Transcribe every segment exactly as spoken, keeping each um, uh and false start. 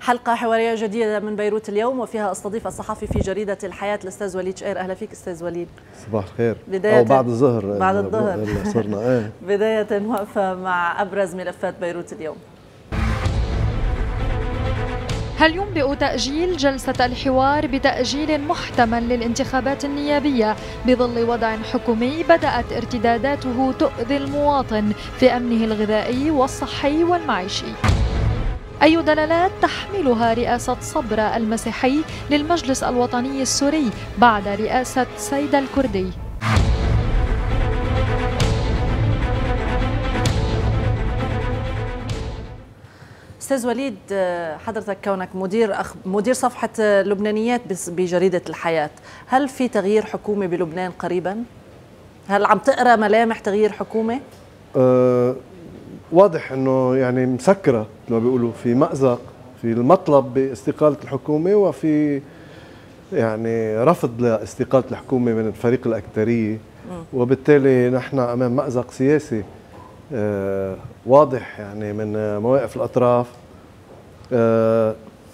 حلقة حوارية جديدة من بيروت اليوم، وفيها استضيف الصحفي في جريدة الحياة الأستاذ وليد شoucair. أهلا فيك أستاذ وليد. صباح الخير. أو بعد الظهر. بعد الظهر صرنا ايه بداية وقفة مع أبرز ملفات بيروت اليوم. هل ينبئ تأجيل جلسة الحوار بتأجيل محتمل للانتخابات النيابية بظل وضع حكومي بدأت ارتداداته تؤذي المواطن في أمنه الغذائي والصحي والمعيشي؟ أي دلالات تحملها رئاسة صبرا المسيحي للمجلس الوطني السوري بعد رئاسة سيد الكردي؟ أستاذ وليد، حضرتك كونك مدير أخ... مدير صفحة لبنانيات بجريدة الحياة، هل في تغيير حكومي بلبنان قريبا؟ هل عم تقرأ ملامح تغيير حكومة؟ أه واضح انه يعني مسكرة مثل ما بيقولوا، في مأزق في المطلب باستقالة الحكومة وفي يعني رفض لاستقالة الحكومة من فريق الأكثرية، وبالتالي نحن أمام مأزق سياسي أه واضح يعني من مواقف الأطراف. أه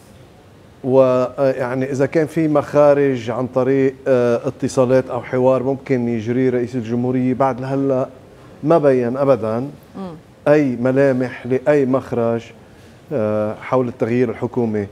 ويعني إذا كان في مخارج عن طريق أه اتصالات أو حوار ممكن يجري رئيس الجمهورية، بعد لهلا ما بين أبدا أي ملامح لأي مخرج أه حول التغيير الحكومي.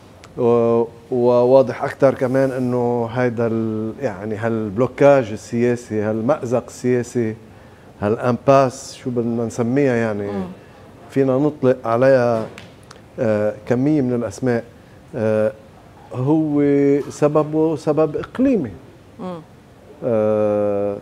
وواضح أكثر كمان أنه هذا يعني هالبلوكاج السياسي، هالمأزق السياسي، هالانباس شو بدنا نسميها يعني مم. فينا نطلق عليها آه كمية من الأسماء، آه هو سببه سبب إقليمي. آه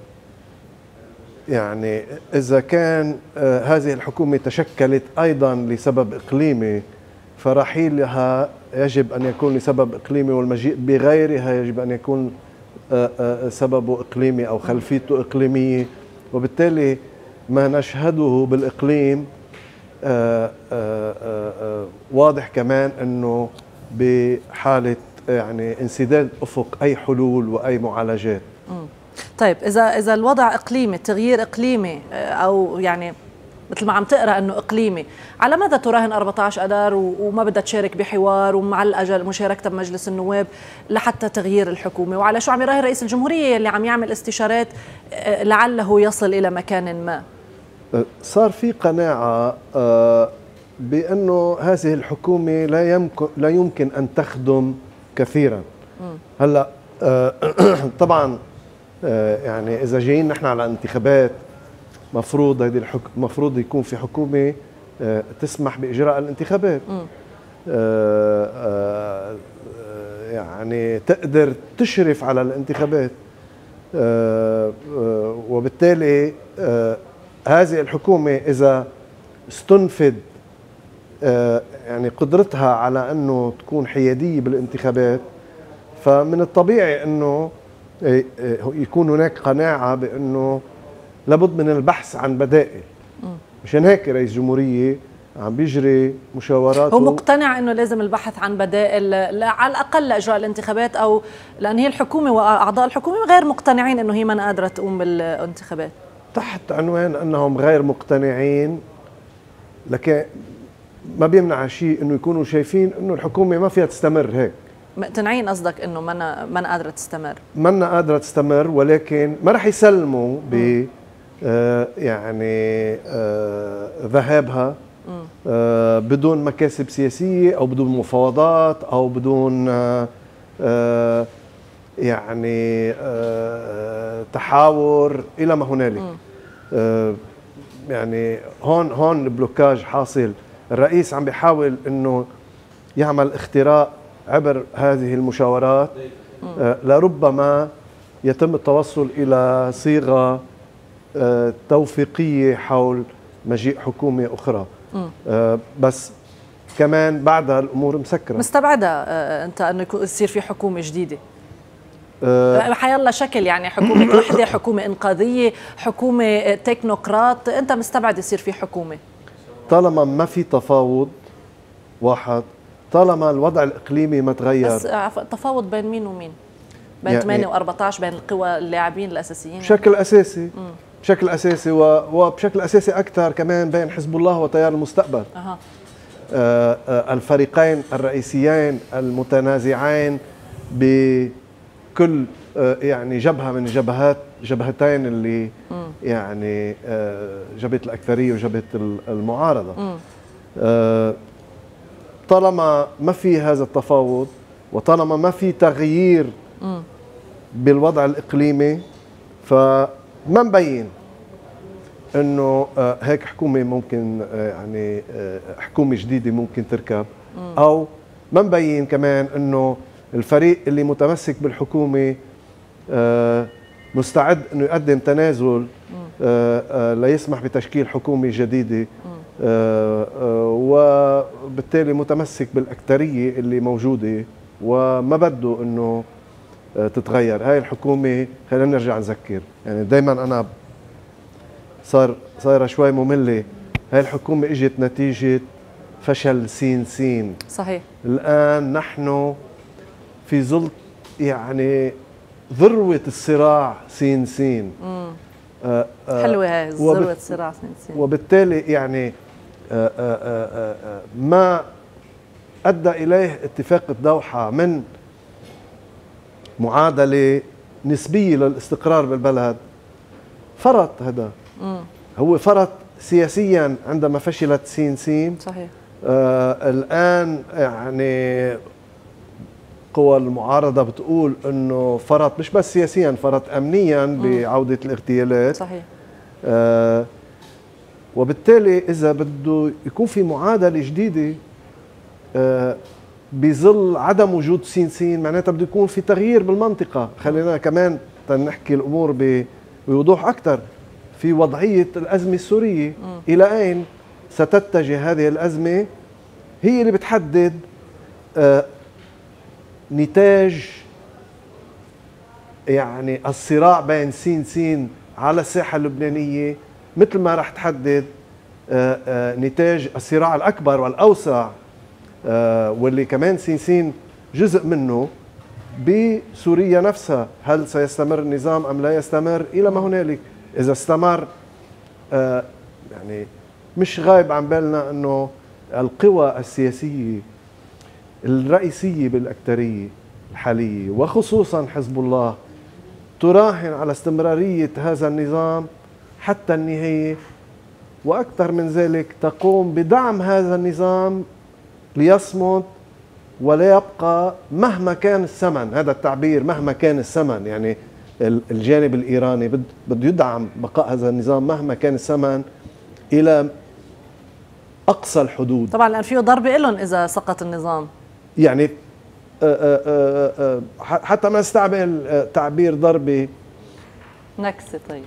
يعني إذا كان آه هذه الحكومة تشكلت أيضا لسبب إقليمي، فرحيلها يجب أن يكون لسبب إقليمي، والمجيء بغيرها يجب أن يكون آه آه سببه إقليمي أو خلفيته إقليمية، وبالتالي ما نشهده بالإقليم آآ آآ آآ واضح كمان أنه بحالة يعني انسداد أفق أي حلول وأي معالجات. مم. طيب إذا إذا الوضع إقليمي، التغيير إقليمي، أو يعني مثل ما عم تقرأ أنه إقليمي، على ماذا تراهن أربعة عشر أذار وما بدها تشارك بحوار ومع الأجل مشاركتها بمجلس النواب لحتى تغيير الحكومة؟ وعلى شو عم يراهن رئيس الجمهورية اللي عم يعمل استشارات لعله يصل إلى مكان ما؟ صار في قناعة بأنه هذه الحكومة لا يمكن لا يمكن أن تخدم كثيرا. هلا طبعا يعني إذا جايين نحن على انتخابات، مفروض هذه الحكم مفروض يكون في حكومة تسمح بإجراء الانتخابات، يعني تقدر تشرف على الانتخابات، وبالتالي هذه الحكومة إذا استنفد يعني قدرتها على أنه تكون حيادية بالانتخابات، فمن الطبيعي أنه يكون هناك قناعة بأنه لابد من البحث عن بدائل. مشان هيك رئيس جمهورية عم بيجري مشاورات، هو مقتنع انه لازم البحث عن بدائل على الاقل لاجراء الانتخابات، او لان هي الحكومه واعضاء الحكومه غير مقتنعين انه هي ما قادره تقوم بالانتخابات، تحت عنوان انهم غير مقتنعين، لكن ما بيمنع شيء انه يكونوا شايفين انه الحكومه ما فيها تستمر هيك. مقتنعين قصدك انه ما ما قادره تستمر؟ ما قادره تستمر، ولكن ما راح يسلموا ب آه يعني آه ذهابها آه بدون مكاسب سياسيه او بدون مفاوضات او بدون آه آه يعني آه تحاور الى ما هنالك. آه يعني هون هون البلوكاج حاصل. الرئيس عم بيحاول انه يعمل اختراق عبر هذه المشاورات، آه لربما يتم التوصل الى صيغه آه توفيقيه حول مجيء حكومه اخرى. آه بس كمان بعدها الامور مسكره. مستبعده آه انت انه يصير في حكومه جديده؟ أه حيالله شكل، يعني حكومه وحده، حكومه انقاذيه، حكومه تكنوقراط، انت مستبعد يصير في حكومه؟ طالما ما في تفاوض واحد، طالما الوضع الاقليمي ما تغير. بس تفاوض بين مين ومين؟ بين يعني ثمانية وأربعة عشر، بين القوى اللاعبين الاساسيين بشكل اساسي. مم. بشكل اساسي وبشكل اساسي اكثر كمان بين حزب الله وتيار المستقبل. أه. الفريقين الرئيسيين المتنازعين بكل يعني جبهة من جبهات جبهتين اللي م. يعني جبهة الأكثرية وجبهة المعارضة. م. طالما ما في هذا التفاوض وطالما ما في تغيير م. بالوضع الإقليمي، فما مبين انه هيك حكومه ممكن يعني حكومه جديده ممكن تركب، او ما مبين كمان انه الفريق اللي متمسك بالحكومه مستعد انه يقدم تنازل ليسمح بتشكيل حكومه جديده، وبالتالي متمسك بالاكثريه اللي موجوده وما بده انه تتغير هاي الحكومه. خلينا نرجع نذكر، يعني دائما انا صار صايره شوي ممله. هاي الحكومه اجت نتيجه فشل سين سين. صحيح. الان نحن في ظل يعني ذروه الصراع سين سين. امم آه آه حلوه هاي ذروه الصراع سين سين. وبالتالي يعني آه آه آه ما ادى اليه اتفاق الدوحه من معادله نسبيه للاستقرار بالبلد فرط. هذا مم. هو فرط سياسيا عندما فشلت سين سين. صحيح. آه الآن يعني قوى المعارضة بتقول انه فرط مش بس سياسيا، فرط امنيا مم. بعودة الاغتيالات. صحيح. آه وبالتالي اذا بده يكون في معادلة جديدة آه بظل عدم وجود سين سين، معناتها بده يكون في تغيير بالمنطقة. خلينا كمان نحكي الامور بوضوح اكثر. في وضعية الأزمة السورية، م. إلى أين ستتجه هذه الأزمة هي اللي بتحدد آه نتاج يعني الصراع بين سين سين على الساحة اللبنانية، مثل ما رح تحدد آه آه نتاج الصراع الأكبر والأوسع آه واللي كمان سين سين جزء منه بسوريا نفسها. هل سيستمر النظام أم لا يستمر؟ إلى ما هنالك. إذا استمر آه يعني مش غايب عن بالنا أنه القوى السياسية الرئيسية بالأكثرية الحالية وخصوصا حزب الله تراهن على استمرارية هذا النظام حتى النهاية، وأكثر من ذلك تقوم بدعم هذا النظام ليصمد ولا يبقى مهما كان الثمن. هذا التعبير مهما كان الثمن، يعني الجانب الإيراني بده يدعم بقاء هذا النظام مهما كان الثمن إلى أقصى الحدود. طبعا الآن فيه ضربة لهم إذا سقط النظام، يعني آآ آآ حتى ما استعمل تعبير ضربة نكسة. طيب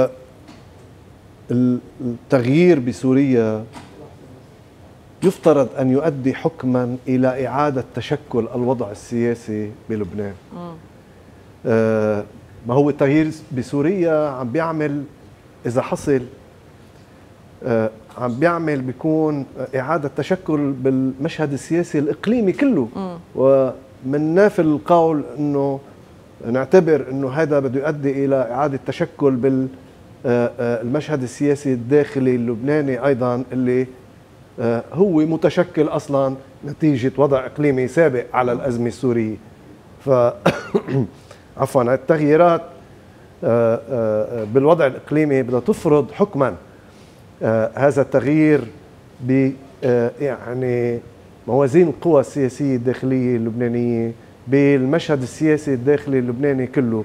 التغيير بسوريا يفترض أن يؤدي حكما إلى إعادة تشكل الوضع السياسي بلبنان. آه ما هو التغيير بسوريا عم بيعمل إذا حصل آه عم بيعمل بيكون إعادة تشكل بالمشهد السياسي الإقليمي كله. م. ومن نافل القول أنه نعتبر أنه هذا بده يؤدي إلى إعادة تشكل بالمشهد السياسي الداخلي اللبناني أيضا، اللي آه هو متشكل أصلا نتيجة وضع إقليمي سابق على الأزمة السورية. ف عفوا التغييرات بالوضع الإقليمي بدها تفرض حكما هذا التغيير ب يعني موازين القوى السياسية الداخلية اللبنانية بالمشهد السياسي الداخلي اللبناني كله.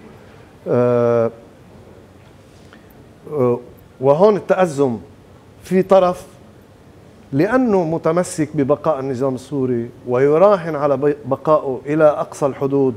وهون التأزم في طرف لأنه متمسك ببقاء النظام السوري ويراهن على بقائه إلى أقصى الحدود،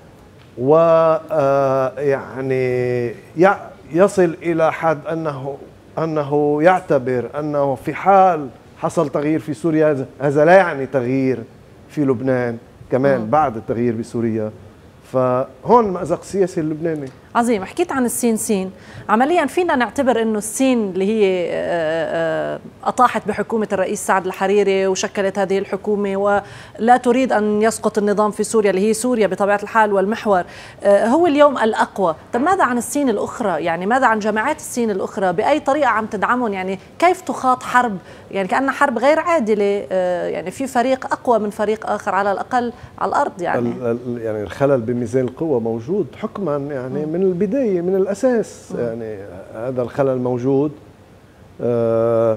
ويعني يصل إلى حد أنه أنه يعتبر أنه في حال حصل تغيير في سوريا هذا لا يعني تغيير في لبنان كمان بعد التغيير بسوريا. فهون المأزق السياسي اللبناني. عظيم. حكيت عن السين سين، عمليا فينا نعتبر انه السين اللي هي اطاحت بحكومه الرئيس سعد الحريري وشكلت هذه الحكومه ولا تريد ان يسقط النظام في سوريا اللي هي سوريا بطبيعه الحال والمحور هو اليوم الاقوى. طب ماذا عن السين الاخرى؟ يعني ماذا عن جماعات السين الاخرى؟ باي طريقه عم تدعمهم؟ يعني كيف تخاط حرب يعني كأنها حرب غير عادله؟ يعني في فريق اقوى من فريق اخر على الاقل على الارض. يعني يعني الخلل بميزان القوى موجود حكما يعني من البدايه من الاساس. م. يعني هذا الخلل موجود آه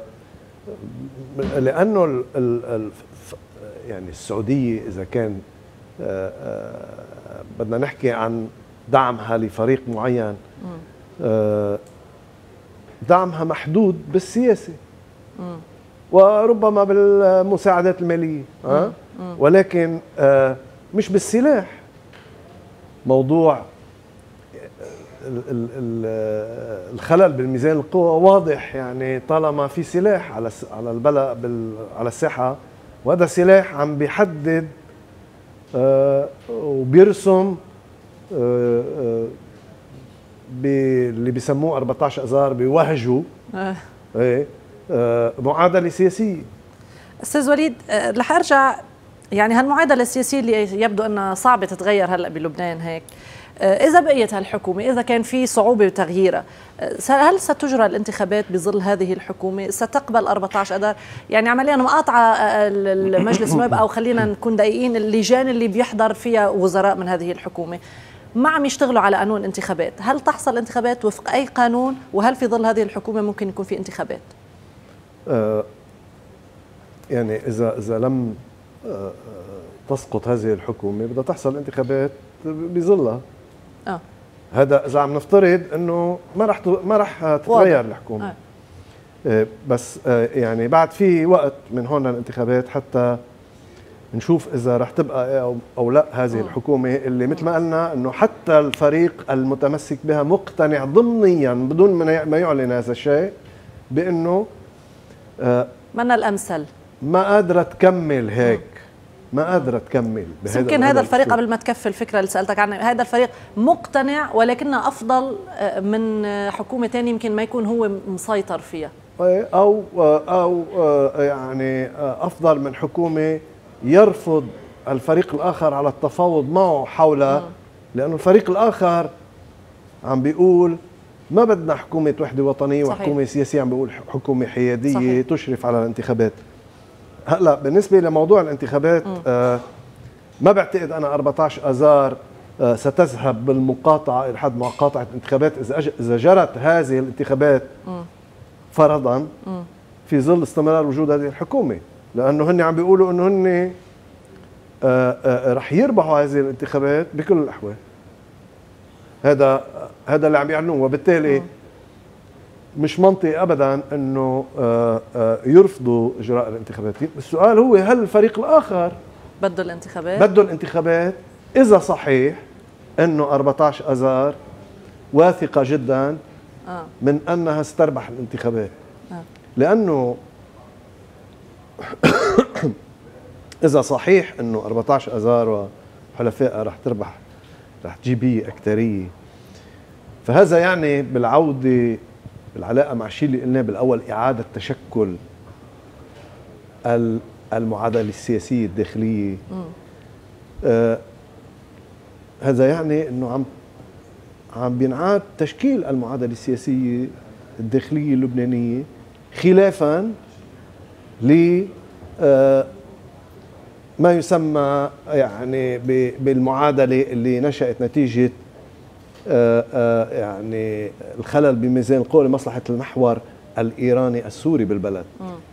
لانه ال ال يعني السعوديه اذا كان آه آه بدنا نحكي عن دعمها لفريق معين آه دعمها محدود بالسياسه م. وربما بالمساعدات الماليه آه ولكن آه مش بالسلاح. موضوع الخلل بالميزان القوى واضح، يعني طالما في سلاح على على البلد على الساحه، وهذا سلاح عم بيحدد آه وبيرسم آه آه اللي بيسموه أربعة عشر اذار بيوهجوا آه. ايه آه معادله سياسيه. استاذ وليد آه رح ارجع يعني هالمعادله السياسيه اللي يبدو انها صعبه تتغير هلا بلبنان هيك، إذا بقيت هالحكومة، إذا كان في صعوبة بتغييرها، هل ستجرى الانتخابات بظل هذه الحكومة؟ ستقبل أربعة عشر أذار؟ يعني عمليا مقاطعة المجلس النواب أو خلينا نكون دقيقين اللجان اللي بيحضر فيها وزراء من هذه الحكومة ما عم يشتغلوا على قانون انتخابات، هل تحصل انتخابات وفق أي قانون؟ وهل في ظل هذه الحكومة ممكن يكون في انتخابات؟ آه يعني إذا إذا لم آه تسقط هذه الحكومة بدها تحصل انتخابات بظلها. اه هذا اذا عم نفترض انه ما رح ما رح تتغير الحكومه. آه. آه بس آه يعني بعد في وقت من هون للانتخابات حتى نشوف اذا رح تبقى او, أو لا هذه م. الحكومه اللي مثل ما قلنا انه حتى الفريق المتمسك بها مقتنع ضمنيا بدون ما يعلن هذا الشيء بانه آه من الامثل ما قادره تكمل هيك. م. ما قادرة تكمل. يمكن هذا الفريق قبل ما تكفي الفكرة اللي سألتك عنها، هذا الفريق مقتنع ولكنه أفضل من حكومة ثانية يمكن ما يكون هو مسيطر فيها، أو أو يعني أفضل من حكومة يرفض الفريق الآخر على التفاوض معه حولها، لأنه الفريق الآخر عم بيقول ما بدنا حكومة وحدة وطنية. صحيح. وحكومة سياسية عم بيقول حكومة حيادية. صحيح. تشرف على الانتخابات. هلا بالنسبه لموضوع الانتخابات آه ما بعتقد انا أربعة عشر اذار آه ستذهب بالمقاطعه الى حد مقاطعه الانتخابات اذا اذا جرت هذه الانتخابات م. فرضا م. في ظل استمرار وجود هذه الحكومه، لانه هن عم بيقولوا انه هن آه آه رح يربحوا هذه الانتخابات بكل الاحوال. هذا هذا اللي عم يعلنوه، وبالتالي م. مش منطقي ابدا انه يرفضوا اجراء الانتخابات. السؤال هو هل الفريق الاخر بده الانتخابات؟ بده الانتخابات اذا صحيح انه أربعة عشر اذار واثقه جدا آه. من انها ستربح الانتخابات. آه. لانه اذا صحيح انه أربعة عشر اذار وحلفائها رح تربح، رح تجيب هي اكثريه، فهذا يعني بالعوده بالعلاقه مع الشيء اللي قلناه بالاول، اعاده تشكل المعادله السياسيه الداخليه. آه هذا يعني انه عم عم بينعاد تشكيل المعادله السياسيه الداخليه اللبنانيه خلافا ل آه ما يسمى يعني بالمعادله اللي نشأت نتيجه آآ آآ يعني الخلل بميزان القوى لمصلحة المحور الإيراني السوري بالبلد.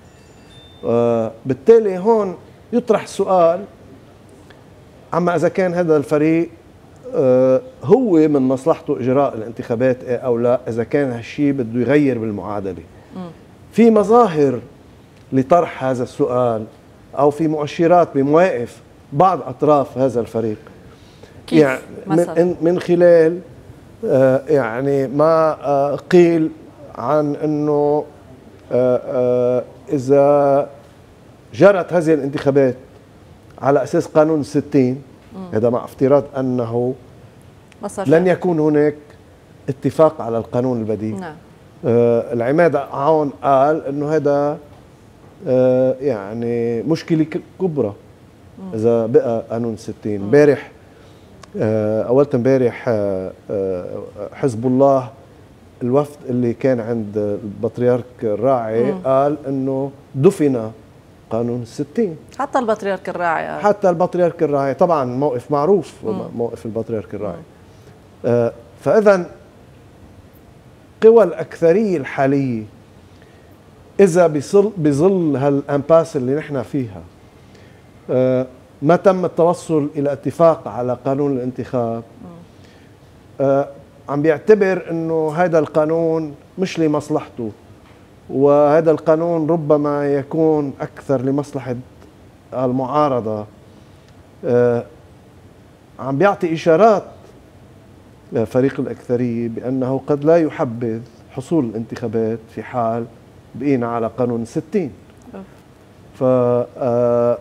بالتالي هون يطرح سؤال عما إذا كان هذا الفريق هو من مصلحته إجراء الانتخابات أو لا، إذا كان هالشيء بده يغير بالمعادلة. في مظاهر لطرح هذا السؤال أو في مؤشرات بمواقف بعض أطراف هذا الفريق. كيف يعني من, من خلال آه يعني ما آه قيل عن انه آه آه اذا جرت هذه الانتخابات على اساس قانون الستين، هذا مع افتراض انه لن يكون هناك اتفاق على القانون البديل. نعم. آه العماد عون قال انه هذا آه يعني مشكله كبرى اذا بقى قانون ستين. امبارح آه اولت امبارح آه آه حزب الله الوفد اللي كان عند البطريرك الراعي مم. قال انه دفن قانون الستين. حتى البطريرك الراعي حتى البطريرك الراعي طبعا موقف معروف مم. موقف البطريرك الراعي. آه فاذا قوى الاكثريه الحاليه اذا بظل بظل هالامباس اللي نحن فيها آه ما تم التوصل الى اتفاق على قانون الانتخاب، آه عم بيعتبر انه هذا القانون مش لمصلحته، وهذا القانون ربما يكون اكثر لمصلحه المعارضه. آه عم بيعطي اشارات فريق الاكثريه بانه قد لا يحبذ حصول الانتخابات في حال بقينا على قانون ستين. ف آه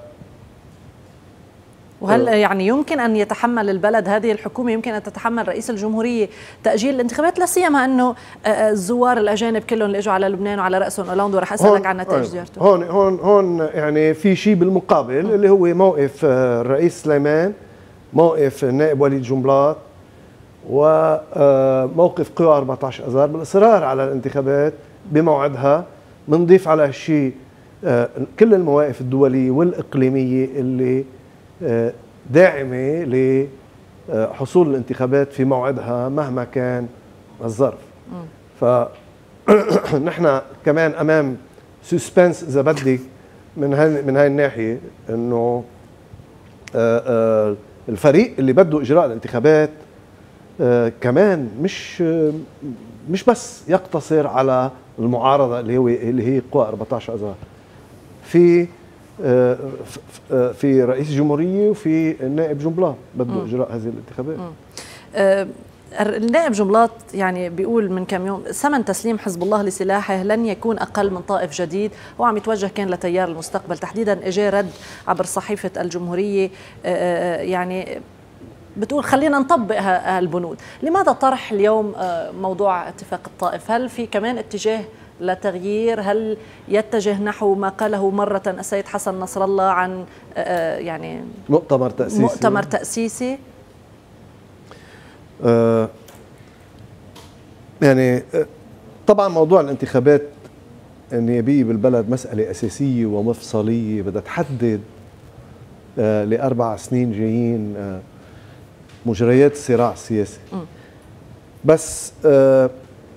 وهل يعني يمكن ان يتحمل البلد، هذه الحكومه يمكن ان تتحمل رئيس الجمهوريه تاجيل الانتخابات، لا سيما انه الزوار الاجانب كلهم اللي اجوا على لبنان وعلى راسهم اولاند، ورح اسالك عن نتائج زيارته. هون هون هون يعني في شيء بالمقابل م. اللي هو موقف الرئيس سليمان، موقف النائب وليد جنبلاط، وموقف قوى أربعة عشر اذار بالاصرار على الانتخابات بموعدها. بنضيف على هالشيء كل المواقف الدوليه والاقليميه اللي داعمه لحصول الانتخابات في موعدها مهما كان الظرف. فنحن كمان امام سسبنس اذا بدك من هاي من هاي الناحيه، انه الفريق اللي بده اجراء الانتخابات كمان مش مش بس يقتصر على المعارضه اللي هو اللي هي قوى أربعة عشر اذار، في في رئيس الجمهوريه وفي النائب جنبلاط بده اجراء هذه الانتخابات. أه النائب جنبلاط يعني بيقول من كم يوم ثمن تسليم حزب الله لسلاحه لن يكون اقل من طائف جديد، هو عم يتوجه كان لتيار المستقبل تحديدا. اجى رد عبر صحيفه الجمهوريه أه يعني بتقول خلينا نطبق هالبنود. لماذا طرح اليوم موضوع اتفاق الطائف؟ هل في كمان اتجاه لتغيير؟ هل يتجه نحو ما قاله مرة السيد حسن نصر الله عن يعني مؤتمر تأسيسي؟ مؤتمر تأسيسي آه يعني طبعا موضوع الانتخابات النيابية بالبلد مسألة أساسية ومفصلية بدها تحدد آه لأربع سنين جايين آه مجريات الصراع السياسي. م. بس آه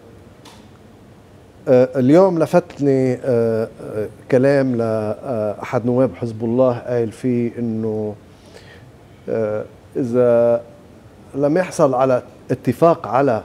آه اليوم لفتني آه آه كلام لأحد نواب حزب الله قال فيه انه آه اذا لم يحصل على اتفاق على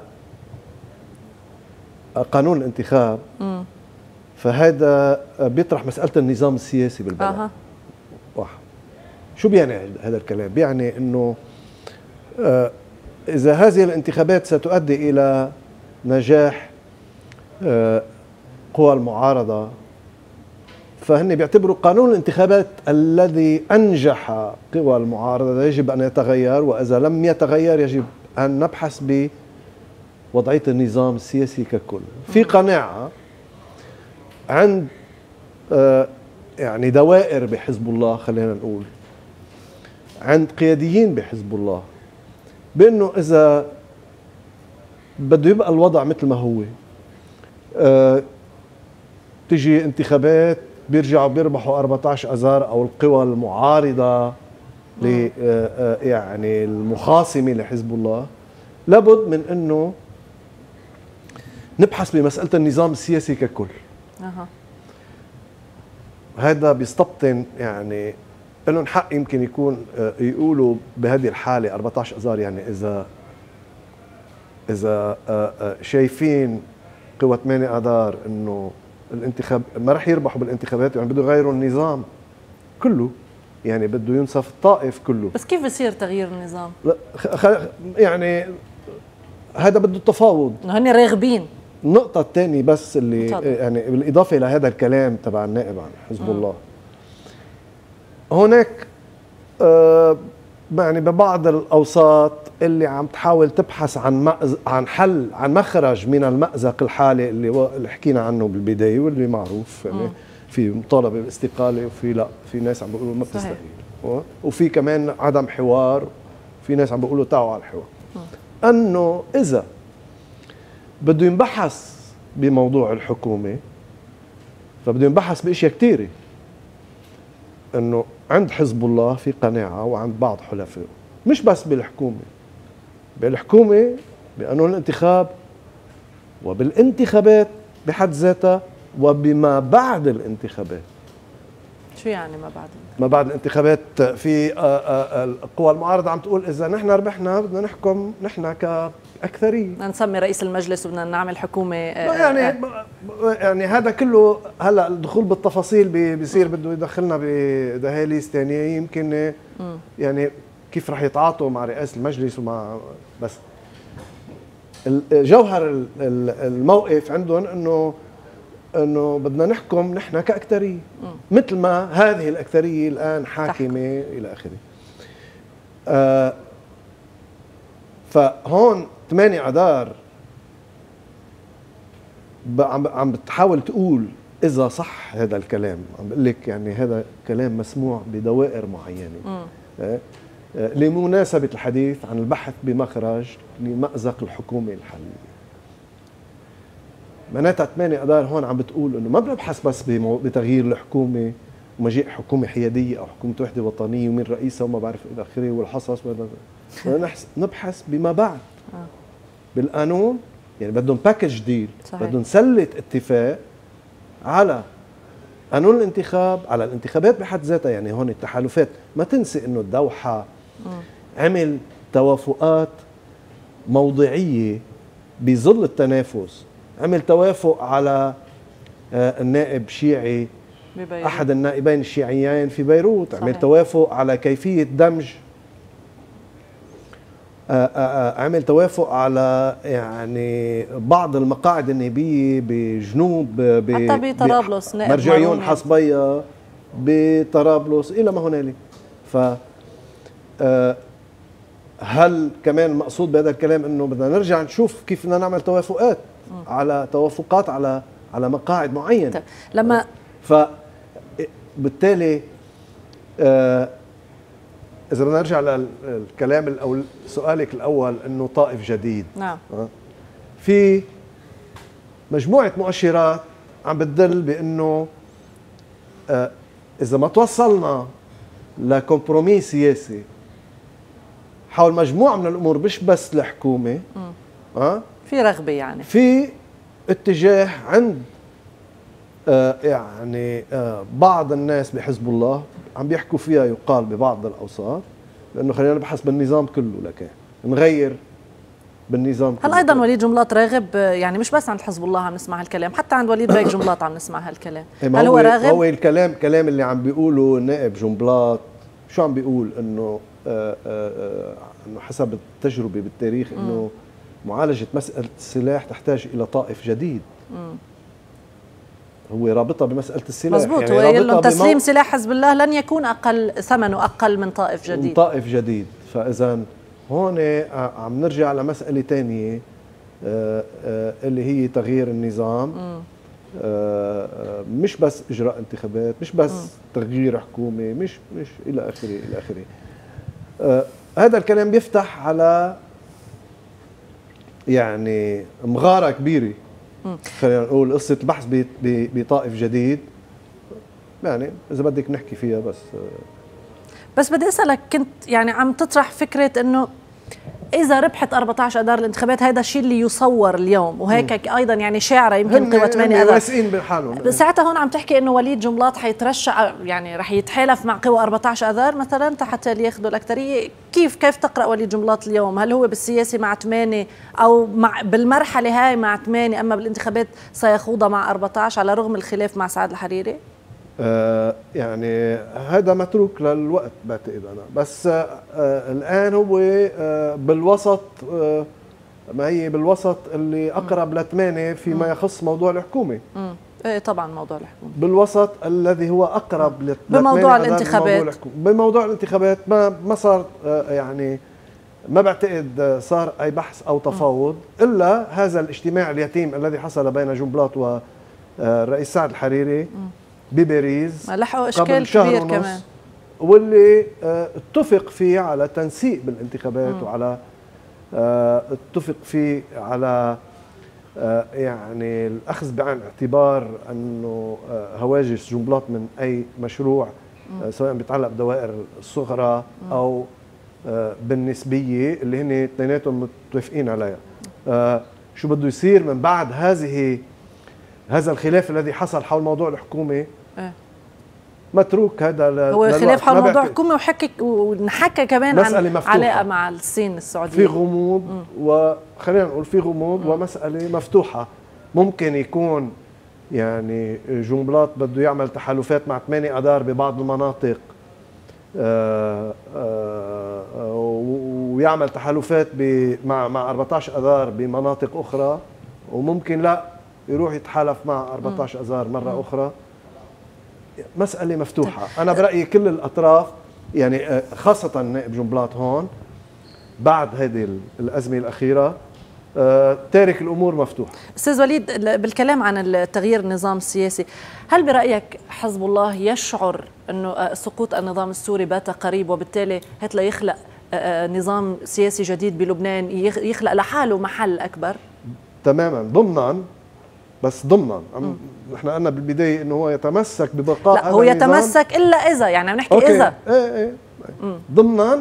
قانون الانتخاب م. فهذا بيطرح مسألة النظام السياسي بالبلد. أه. واحد. شو بيعني هذا الكلام؟ بيعني انه آه إذا هذه الانتخابات ستؤدي إلى نجاح آه قوى المعارضة فهن بيعتبروا قانون الانتخابات الذي أنجح قوى المعارضة يجب أن يتغير، وإذا لم يتغير يجب أن نبحث بوضعية النظام السياسي ككل. في قناعة عند آه يعني دوائر بحزب الله، خلينا نقول عند قياديين بحزب الله، بأنه إذا بده يبقى الوضع مثل ما هو أه تجي انتخابات بيرجعوا بيربحوا أربعة عشر اذار أو القوى المعارضة ل أه يعني المخاصمة لحزب الله، لابد من أنه نبحث بمسألة النظام السياسي ككل. أه. هذا بيستبطن يعني لهم حق يمكن يكون يقولوا بهذه الحالة أربعة عشر اذار، يعني إذا إذا شايفين قوى ثمانية اذار إنه الانتخاب ما رح يربحوا بالانتخابات، يعني بده يغيروا النظام كله، يعني بده ينصف الطائف كله. بس كيف بصير تغيير النظام؟ لا يعني هذا بده التفاوض، هن راغبين. النقطة الثانية بس اللي طبعا. يعني بالإضافة إلى هذا الكلام تبع النائب عن حزب م. الله، هناك آه يعني ببعض الاوساط اللي عم تحاول تبحث عن مأز... عن حل، عن مخرج من المأزق الحالي اللي, و... اللي حكينا عنه بالبدايه واللي معروف، يعني في مطالبه بالاستقاله وفي لا، في ناس عم بيقولوا ما بتستقيل، وفي كمان عدم حوار، في ناس عم بيقولوا تعوا على الحوار. م. انه اذا بده ينبحث بموضوع الحكومه فبده ينبحث باشياء كثيره، انه عند حزب الله في قناعه وعند بعض حلفائه، مش بس بالحكومه، بالحكومه بقانون الانتخاب وبالانتخابات بحد ذاتها وبما بعد الانتخابات. شو يعني ما بعد ما بعد الانتخابات؟ في القوى المعارضه عم تقول اذا نحن ربحنا بدنا نحكم نحن كاكثريه، بدنا نسمي رئيس المجلس وبدنا نعمل حكومه. يعني يعني هذا كله هلا الدخول بالتفاصيل بيصير بده يدخلنا بدهاليز ثانيه، يمكن يعني كيف رح يتعاطوا مع رئاسه المجلس ومع، بس جوهر الموقف عندهم انه انه بدنا نحكم نحن كاكثريه، مثل ما هذه الاكثريه الان حاكمه الى اخره. آه فهون ثمانية اذار عم عم بتحاول تقول اذا صح هذا الكلام، عم بقول لك يعني هذا كلام مسموع بدوائر معينه. آه لمناسبه الحديث عن البحث بمخرج لمأزق الحكومه الحاليه. معناتها ثمانية اذار هون عم بتقول انه ما بنبحث بس بتغيير الحكومه ومجيء حكومه حياديه او حكومه وحده وطنيه ومين رئيسها وما بعرف الى اخره والحصص، بدنا نبحث بما بعد بالقانون. يعني بدهم باكج ديل، بدهم سله اتفاق على قانون الانتخاب، على الانتخابات بحد ذاتها. يعني هون التحالفات، ما تنسي انه الدوحه عمل توافقات موضعيه بظل التنافس، عمل توافق على النائب شيعي ببيروت. احد النائبين الشيعيين في بيروت، صحيح. عمل توافق على كيفيه دمج، عمل توافق على يعني بعض المقاعد النيابيه بجنوب، حتى بطرابلس مرجعيون حصبيه بطرابلس الى ما هنالك. ف هل كمان المقصود بهذا الكلام انه بدنا نرجع نشوف كيف بدنا نعمل توافقات م. على توافقات على على مقاعد معينه؟ طيب. لما فبالتالي آه اذا بدنا نرجع للكلام او سؤالك الاول انه طائف جديد، نعم آه في مجموعه مؤشرات عم بتدل بانه آه اذا ما توصلنا لكمبرومي سياسي حول مجموعة من الأمور، مش بس الحكومة، أه؟ في رغبة، يعني في اتجاه عند آه يعني آه بعض الناس بحزب الله عم بيحكوا فيها، يقال ببعض الأوساط، لأنه خلينا نبحث بالنظام كله، لكن نغير بالنظام كله. هل أيضا وليد جنبلاط راغب؟ يعني مش بس عند حزب الله عم نسمع هالكلام، حتى عند وليد بيك جنبلاط عم نسمع هالكلام. هل هو راغب؟ هو الكلام كلام اللي عم بيقوله نائب جنبلاط، شو عم بيقول؟ إنه آه آه انه حسب التجربه بالتاريخ انه معالجه مساله السلاح تحتاج الى طائف جديد. مم. هو رابطها بمساله السلاح، مزبوط. يعني هو يقول لهم تسليم بمو... سلاح حزب الله لن يكون اقل ثمنه اقل من طائف جديد. من طائف جديد. فاذا هون عم نرجع لمساله ثانيه آه آه اللي هي تغيير النظام. مم. آه مش بس اجراء انتخابات، مش بس مم. تغيير حكومه، مش مش الى اخره الى اخره. آه هذا الكلام بيفتح على يعني مغارة كبيرة. خلينا نقول قصة البحث بطائف جديد، يعني إذا بدك نحكي فيها. بس آه بس بدي أسألك، كنت يعني عم تطرح فكرة إنه إذا ربحت أربعة عشر أذار الانتخابات، هذا الشيء اللي يصور اليوم، وهيك أيضا يعني شاعرة يمكن قوة ثمانية أذار واسقين بحالهم. ساعتها هون عم تحكي إنه وليد جنبلاط حيترشح، يعني رح يتحالف مع قوى أربعة عشر أذار مثلا حتى لياخذوا الأكثرية. كيف كيف تقرأ وليد جنبلاط اليوم؟ هل هو بالسياسي مع ثمانية أو مع بالمرحلة هاي مع ثمانية، أما بالانتخابات سيخوضها مع أربعة عشر على رغم الخلاف مع سعد الحريري؟ آه يعني هذا متروك للوقت بعتقد انا. بس آه الان هو آه بالوسط، آه ما هي بالوسط اللي اقرب لثمانية فيما يخص موضوع الحكومه. امم ايه طبعا موضوع الحكومه بالوسط الذي هو اقرب بموضوع الانتخابات. بموضوع الانتخابات ما ما صار يعني ما بعتقد صار اي بحث او تفاوض الا هذا الاجتماع اليتيم الذي حصل بين جنبلاط والرئيس سعد الحريري بباريس لحقوا اشكال كبير كمان، واللي اتفق فيه على تنسيق بالانتخابات م. وعلى اتفق فيه على يعني الأخذ بعين الاعتبار أنه هواجس جنبلاط من أي مشروع م. سواء بيتعلق بدوائر الصغرى م. أو بالنسبية اللي هن اثنيناتهم متفقين عليها. شو بده يصير من بعد هذه هذا الخلاف الذي حصل حول موضوع الحكومة؟ اه. متروك هذا هو خلاف حول موضوع الحكومة وحكي ونحكى كمان عن علاقة مع الصين السعودية. في غموض م. وخلينا نقول في غموض م. ومسألة مفتوحة. ممكن يكون يعني جنبلاط بده يعمل تحالفات مع ثمانية أذار ببعض المناطق آآ آآ ويعمل تحالفات مع مع أربعطعش أذار بمناطق أخرى، وممكن لا يروح يتحالف مع أربعطعش أذار مرة م. أخرى. مسألة مفتوحة. أنا برأيي كل الأطراف يعني خاصة نائب جنبلاط هون بعد هذه الأزمة الأخيرة تارك الأمور مفتوحة. أستاذ وليد، بالكلام عن تغيير النظام السياسي، هل برأيك حزب الله يشعر أنه سقوط النظام السوري بات قريب وبالتالي هات لا يخلق نظام سياسي جديد بلبنان يخلق لحاله محل أكبر؟ تماما ضمنا، بس ضمنا نحن قلنا بالبدايه انه هو يتمسك ببقاء لا هو يتمسك الا اذا يعني عم نحكي أوكي. اذا ايه ايه ضمنا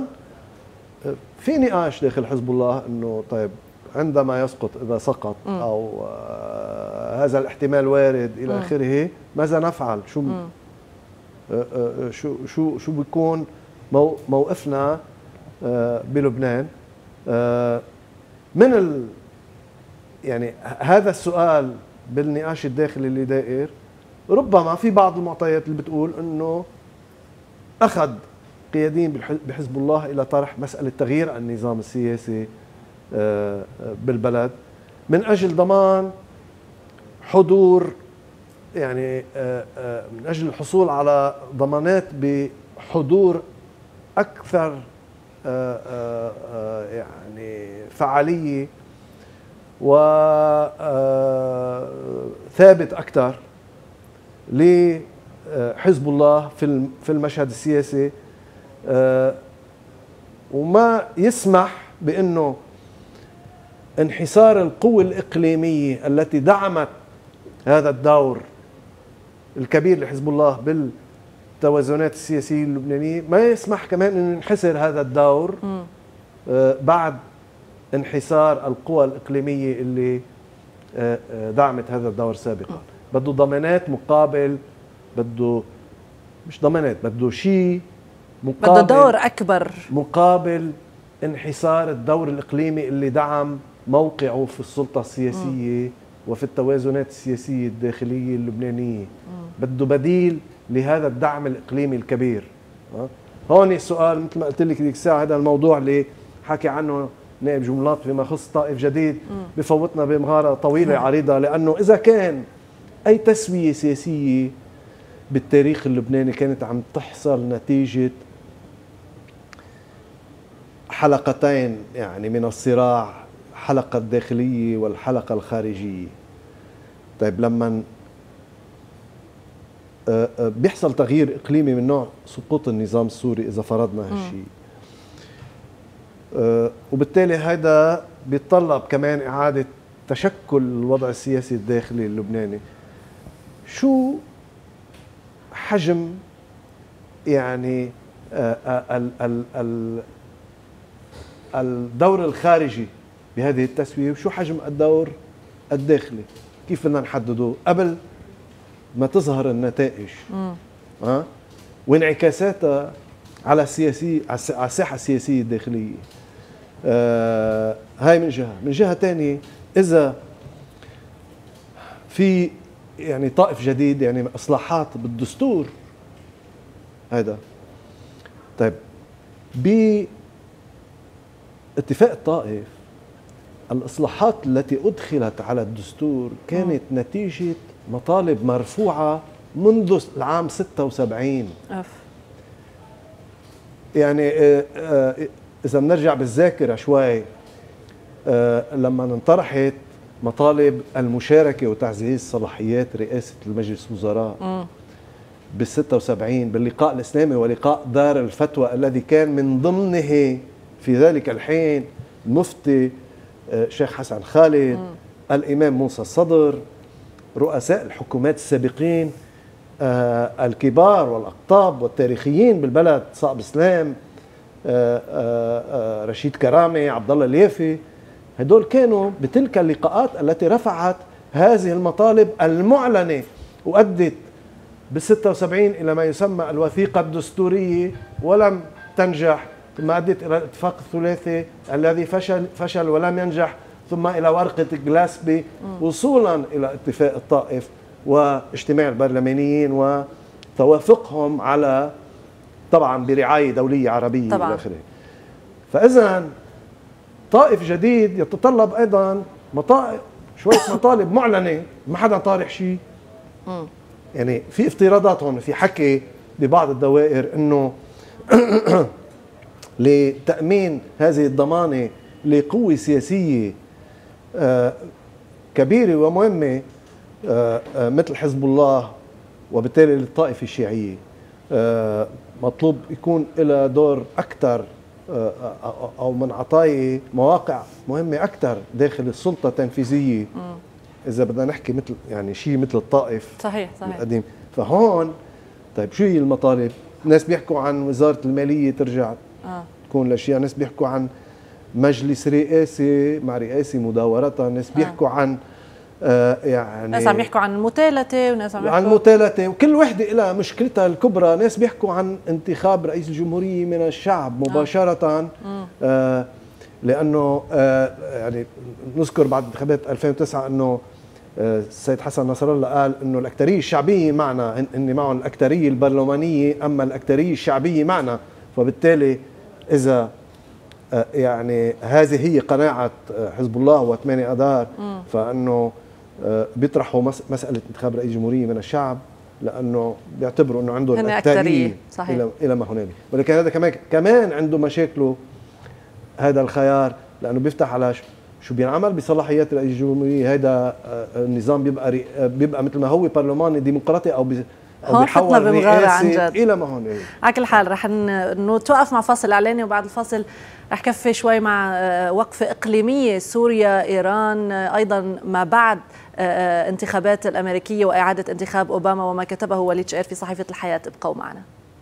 في نقاش داخل حزب الله انه طيب عندما يسقط اذا سقط م. او آه هذا الاحتمال وارد الى م. اخره، ماذا نفعل؟ شو آه آه شو شو شو بيكون مو موقفنا آه بلبنان؟ آه من ال يعني هذا السؤال بالنقاش الداخلي اللي داير، ربما في بعض المعطيات اللي بتقول انه اخذ قياديين بحزب الله الى طرح مساله تغيير النظام السياسي بالبلد من اجل ضمان حضور، يعني من اجل الحصول على ضمانات بحضور اكثر يعني فعاليه وثابت أكثر لحزب الله في في المشهد السياسي، وما يسمح بأنه انحسار القوى الإقليمية التي دعمت هذا الدور الكبير لحزب الله بالتوازنات السياسية اللبنانية، ما يسمح كمان أن ينحسر هذا الدور بعد انحسار القوى الإقليمية اللي دعمت هذا الدور سابقا. بده ضمانات مقابل، بده مش ضمانات، بده شيء مقابل، بده دور أكبر مقابل انحسار الدور الإقليمي اللي دعم موقعه في السلطة السياسية م. وفي التوازنات السياسية الداخلية اللبنانية. م. بده بديل لهذا الدعم الإقليمي الكبير. هون السؤال مثل ما قلت لك ديك الساعة، هذا الموضوع اللي حكي عنه نائب جنبلاط فيما يخص طائف جديد بفوتنا بمغارة طويلة عريضة، لأنه إذا كان أي تسوية سياسية بالتاريخ اللبناني كانت عم تحصل نتيجة حلقتين يعني من الصراع، الحلقة الداخلية والحلقة الخارجية. طيب لما بيحصل تغيير إقليمي من نوع سقوط النظام السوري، إذا فرضنا هالشيء، وبالتالي هذا بيتطلب كمان إعادة تشكل الوضع السياسي الداخلي اللبناني، شو حجم يعني ال ال ال الدور الخارجي بهذه التسوية، وشو حجم الدور الداخلي؟ كيف بدنا نحدده قبل ما تظهر النتائج ها وانعكاساتها على السياسي على الساحة السياسية الداخلية؟ آه هاي من جهة. من جهة ثانية، إذا في يعني طائف جديد، يعني إصلاحات بالدستور هذا، طيب باتفاق الطائف الإصلاحات التي أدخلت على الدستور كانت نتيجة مطالب مرفوعة منذ العام ستة وسبعين. أف. يعني إذا بنرجع بالذاكرة شوي، لما انطرحت مطالب المشاركة وتعزيز صلاحيات رئاسة المجلس الوزراء بال ستة وسبعين باللقاء الإسلامي ولقاء دار الفتوى الذي كان من ضمنه في ذلك الحين المفتي شيخ حسن خالد، مم. الإمام موسى الصدر، رؤساء الحكومات السابقين آه الكبار والأقطاب والتاريخيين بالبلد، صاحب اسلام، آه آه آه رشيد كرامي، عبد الله اليافي، هدول كانوا بتلك اللقاءات التي رفعت هذه المطالب المعلنة وأدت بال ستة وسبعين إلى ما يسمى الوثيقة الدستورية ولم تنجح، ثم أدت إلى الاتفاق الثلاثي الذي فشل فشل ولم ينجح، ثم إلى ورقة جلاسبي، وصولا إلى اتفاق الطائف واجتماع البرلمانيين وتوافقهم على طبعا برعاية دولية عربية إلى آخره. فإذا طائف جديد يتطلب أيضا مطالب، شوية مطالب معلنة، ما حدا طارح شيء. يعني في افتراضات هون، في حكي ببعض الدوائر إنه لتأمين هذه الضمانة لقوة سياسية كبيرة ومهمة مثل حزب الله وبالتالي للطائفة الشيعية مطلوب يكون لها دور أكثر أو من عطايا مواقع مهمة أكثر داخل السلطة التنفيذية، إذا بدنا نحكي مثل يعني شيء مثل الطائف. صحيح صحيح القديم. فهون طيب شو هي المطالب؟ ناس بيحكوا عن وزارة المالية ترجع آه. تكون الأشياء، ناس بيحكوا عن مجلس رئاسي مع رئاسي مداورة، ناس بيحكوا آه. عن آه يعني ناس عم يحكوا عن المتالتة، وناس عم يحكوا عن المتالتة، وكل وحدة لها مشكلتها الكبرى. ناس بيحكوا عن انتخاب رئيس الجمهورية من الشعب مباشرة آه. آه لأنه آه يعني نذكر بعد انتخابات ألفين وتسعة أنه آه السيد حسن نصر الله قال أنه الأكترية الشعبية معنا، إن معهم الأكترية البرلمانية أما الأكترية الشعبية معنا. فبالتالي إذا آه يعني هذه هي قناعة حزب الله وثمانية أذار، فأنه آه بيطرحوا مس مسألة انتخاب رئيس جمهورية من الشعب لأنه بيعتبروا أنه عنده الأكترية إلى إلى ما هنالك. ولكن هذا كمان كمان عنده مشاكله هذا الخيار، لأنه بيفتح على شو بينعمل بصلاحيات رئيس الجمهورية. هذا النظام بيبقى بيبقى مثل ما هو برلماني ديمقراطي أو أو بيحول رئاسي إلى ما هون. على كل حال رح نتوقف مع فاصل إعلاني، وبعد الفاصل رح كفي شوي مع وقفة إقليمية، سوريا، إيران، أيضا ما بعد انتخابات الأمريكية وإعادة انتخاب أوباما وما كتبه وليد شوكير في صحيفة الحياة. ابقوا معنا.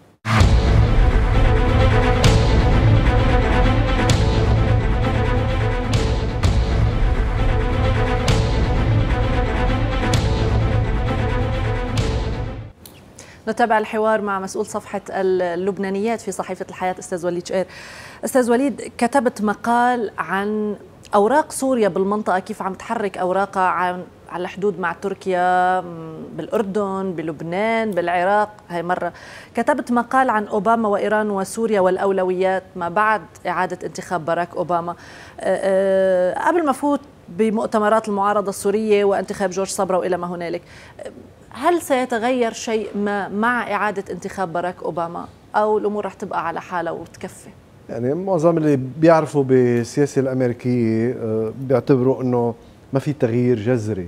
نتابع الحوار مع مسؤول صفحة اللبنانيات في صحيفة الحياة أستاذ وليد شوكير. أستاذ وليد، كتبت مقال عن أوراق سوريا بالمنطقة، كيف عم تحرك أوراقها عن على الحدود مع تركيا، بالأردن، بلبنان، بالعراق. هاي مرة كتبت مقال عن أوباما وإيران وسوريا والأولويات ما بعد إعادة انتخاب باراك أوباما. قبل ما فوت بمؤتمرات المعارضة السورية وانتخاب جورج صبرا وإلى ما هنالك، هل سيتغير شيء ما مع إعادة انتخاب باراك أوباما أو الأمور رح تبقى على حالها وتكفي؟ يعني معظم اللي بيعرفوا بالسياسة الأمريكية بيعتبروا أنه ما في تغيير جذري،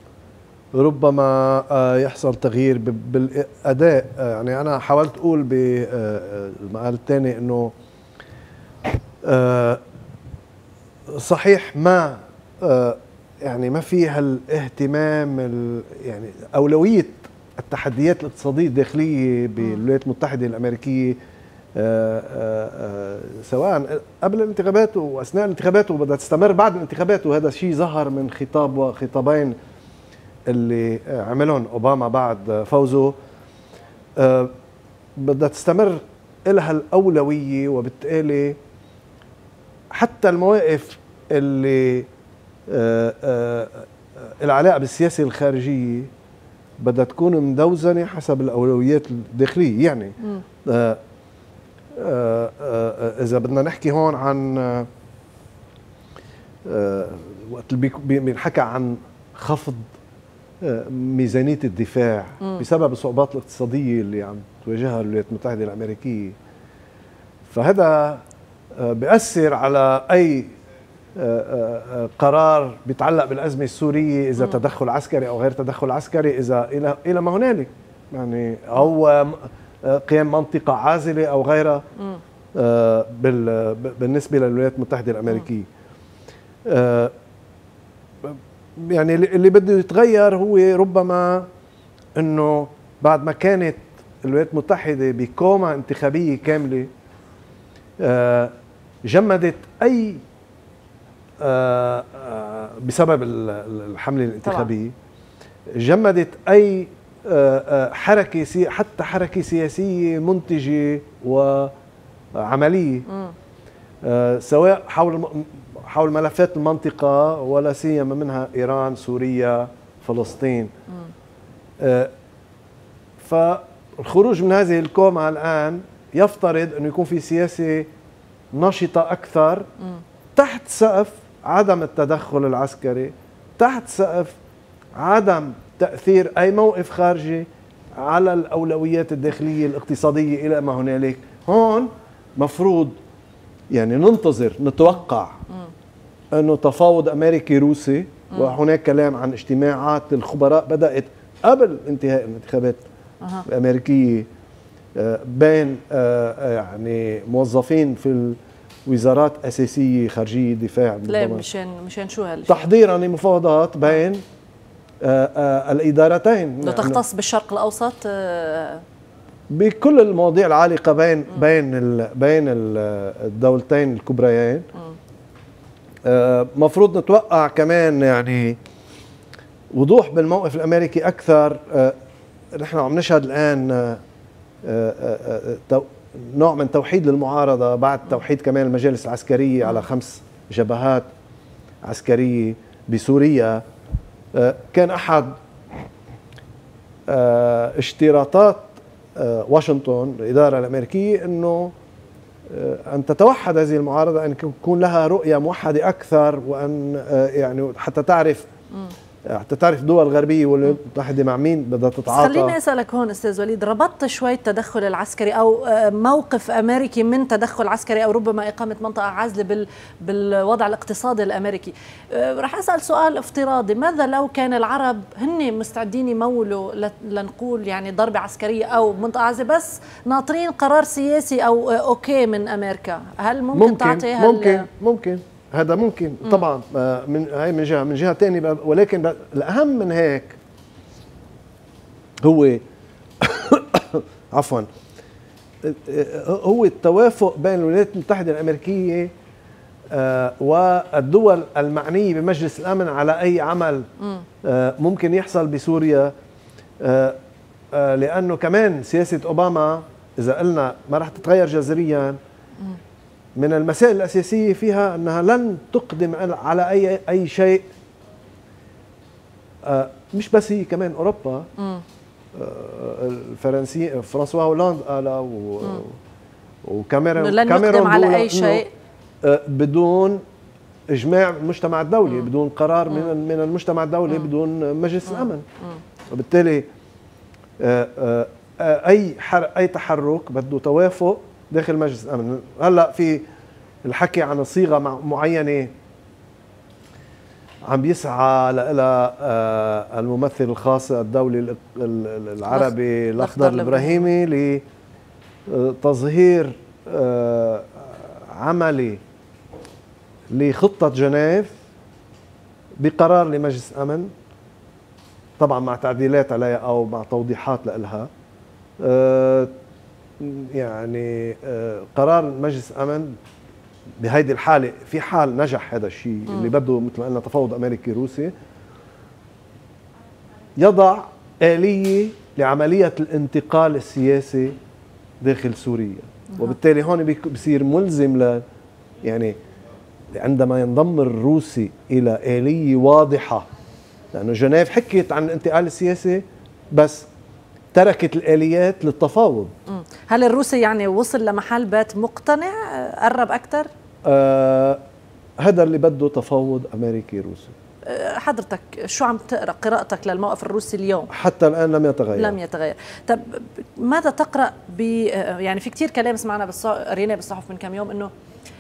ربما يحصل تغيير بالأداء. يعني أنا حاولت أقول بالمقال الثاني أنه صحيح ما يعني ما في هالاهتمام، يعني أولوية التحديات الاقتصادية الداخلية بالولايات المتحدة الأمريكية آآ آآ سواء قبل الانتخابات وأثناء الانتخابات وبدها تستمر بعد الانتخابات، وهذا الشيء ظهر من خطاب وخطابين اللي عملهم أوباما بعد فوزه. بدها تستمر لها الأولوية، وبالتالي حتى المواقف اللي العلاقة بالسياسة الخارجية بدها تكون مدوزنة حسب الأولويات الداخلية. يعني آآ آآ إذا بدنا نحكي هون عن وقت اللي بينحكى عن خفض ميزانية الدفاع م. بسبب الصعوبات الاقتصادية اللي عم تواجهها الولايات المتحدة الأمريكية. فهذا بيأثر على أي قرار بيتعلق بالأزمة السورية، إذا م. تدخل عسكري أو غير تدخل عسكري، إذا إلى إلى ما هنالك يعني، أو قيام منطقة عازلة أو غيرها بالنسبة للولايات المتحدة الأمريكية. م. يعني اللي بده يتغير هو ربما انه بعد ما كانت الولايات المتحده بكوما انتخابيه كامله، جمدت اي بسبب الحمله الانتخابيه، جمدت اي حركه، حتى حركه سياسيه منتجه وعمليه، سواء حول حول ملفات المنطقة ولا سيما منها إيران، سوريا، فلسطين. آه فالخروج من هذه الكومة الآن يفترض أنه يكون في سياسة نشطة أكثر مم. تحت سقف عدم التدخل العسكري، تحت سقف عدم تأثير أي موقف خارجي على الأولويات الداخلية الاقتصادية إلى ما هنالك. هون مفروض يعني ننتظر نتوقع مم. أنه تفاوض أمريكي روسي، وهناك كلام عن اجتماعات الخبراء بدأت قبل انتهاء الانتخابات أه. الأمريكية بين يعني موظفين في الوزارات أساسية، خارجية، دفاع، لا مشان مشان شو هالشيء، تحضيرا لمفاوضات بين الإدارتين لو تختص بالشرق الأوسط بكل المواضيع العالقة بين م. بين ال بين الدولتين الكبريين. مفروض نتوقع كمان يعني وضوح بالموقف الأمريكي أكثر. نحن عم نشهد الآن نوع من توحيد للمعارضة بعد توحيد كمان المجالس العسكرية على خمس جبهات عسكرية بسوريا. كان أحد اشتراطات واشنطن الإدارة الأمريكية أنه أن تتوحد هذه المعارضة، أن يكون لها رؤية موحدة أكثر، وأن يعني حتى تعرف حتى تعرف دول غربية والولايات المتحدة مع مين بدها تتعاطى. خليني أسألك هون أستاذ وليد، ربطت شوي التدخل العسكري أو موقف أمريكي من تدخل عسكري أو ربما إقامة منطقة عازلة بال بالوضع الاقتصادي الأمريكي. رح أسأل سؤال افتراضي، ماذا لو كان العرب هن مستعدين يمولوا لنقول يعني ضربة عسكرية أو منطقة عازلة، بس ناطرين قرار سياسي أو أوكي من أمريكا؟ هل ممكن, ممكن تعطي هل ممكن ممكن هذا ممكن م. طبعا من هاي من جهه، من جهه ثانيه، ولكن الاهم من هيك هو عفوا هو التوافق بين الولايات المتحده الامريكيه والدول المعنيه بمجلس الامن على اي عمل ممكن يحصل بسوريا، لانه كمان سياسه اوباما اذا قلنا ما راح تتغير جذريا، من المسائل الأساسية فيها أنها لن تقدم على أي أي شيء، مش بس هي، كمان أوروبا. الفرنسي فرانسوا هولاند قال وكاميرون لن يقدم على أي شيء بدون إجماع المجتمع الدولي، مم. بدون قرار من من المجتمع الدولي، مم. بدون مجلس مم. الأمن. وبالتالي أي أي تحرك بده توافق داخل مجلس الأمن. هلا في الحكي عن صيغة معينة عم بيسعى لها الممثل الخاص الدولي العربي الأخضر الإبراهيمي لتظهير عملي لخطة جنيف بقرار لمجلس الأمن، طبعا مع تعديلات عليها أو مع توضيحات لها. يعني قرار مجلس الأمن بهيدي الحالة، في حال نجح هذا الشيء اللي بده مثل ما قلنا تفاوض أمريكي روسي، يضع آلية لعملية الانتقال السياسي داخل سوريا. وبالتالي هون بصير ملزم ل يعني عندما ينضم الروسي إلى آلية واضحة، لأنه جنيف حكيت عن الانتقال السياسي بس تركت الآليات للتفاوض. هل الروسي يعني وصل لمحل بات مقتنع، قرب أكثر؟ آه هذا اللي بده تفاوض أمريكي روسي. حضرتك شو عم تقرأ قراءتك للموقف الروسي اليوم؟ حتى الآن لم يتغير. لم يتغير. طب ماذا تقرأ ب يعني في كتير كلام سمعنا بالص... قريناه بالصحف من كم يوم إنه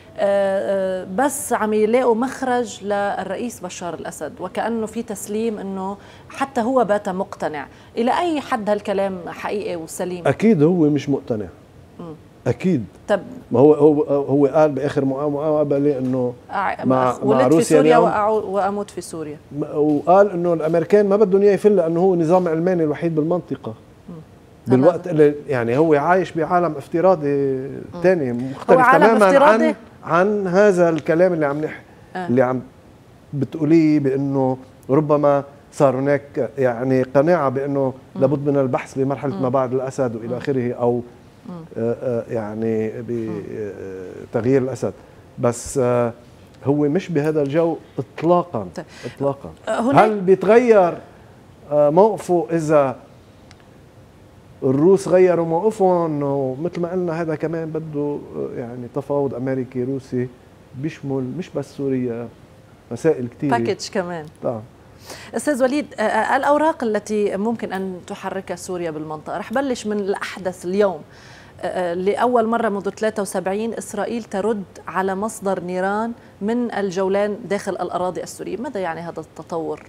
بس عم يلاقوا مخرج للرئيس بشار الأسد، وكأنه في تسليم إنه حتى هو بات مقتنع. إلى أي حد هالكلام حقيقي وسليم؟ أكيد هو مش مقتنع. م. أكيد. طب ما هو هو هو قال بآخر مقابلة إنه مع ولدت في سوريا وأموت في سوريا، وقال إنه الأمريكان ما بدهم إياه يفل لأنه هو نظام علماني الوحيد بالمنطقة. م. بالوقت اللي يعني هو عايش بعالم افتراضي ثاني مختلف تماما عن عن هذا الكلام اللي عم نح آه. اللي عم بتقوليه بانه ربما صار هناك يعني قناعه بانه م. لابد من البحث بمرحله م. ما بعد الاسد والى اخره، او آآ آآ يعني بتغيير الاسد، بس هو مش بهذا الجو اطلاقا اطلاقا. هل بيتغير موقفه اذا الروس غيروا موقفهم؟ ومثل ما قلنا هذا كمان بده يعني تفاوض امريكي روسي بيشمل مش بس سوريا، مسائل كثيره، باكج كمان. طبعا. استاذ وليد، الاوراق التي ممكن ان تحركها سوريا بالمنطقه، رح بلش من الاحدث اليوم. لاول مره منذ ثلاثة وسبعين اسرائيل ترد على مصدر نيران من الجولان داخل الاراضي السوريه، ماذا يعني هذا التطور؟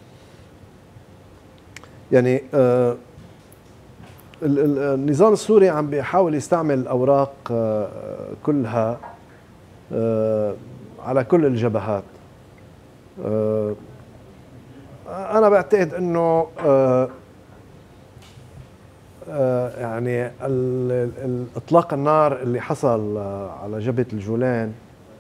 يعني آه النظام السوري عم بيحاول يستعمل الأوراق كلها على كل الجبهات. أنا بعتقد أنه يعني إطلاق النار اللي حصل على جبهة الجولان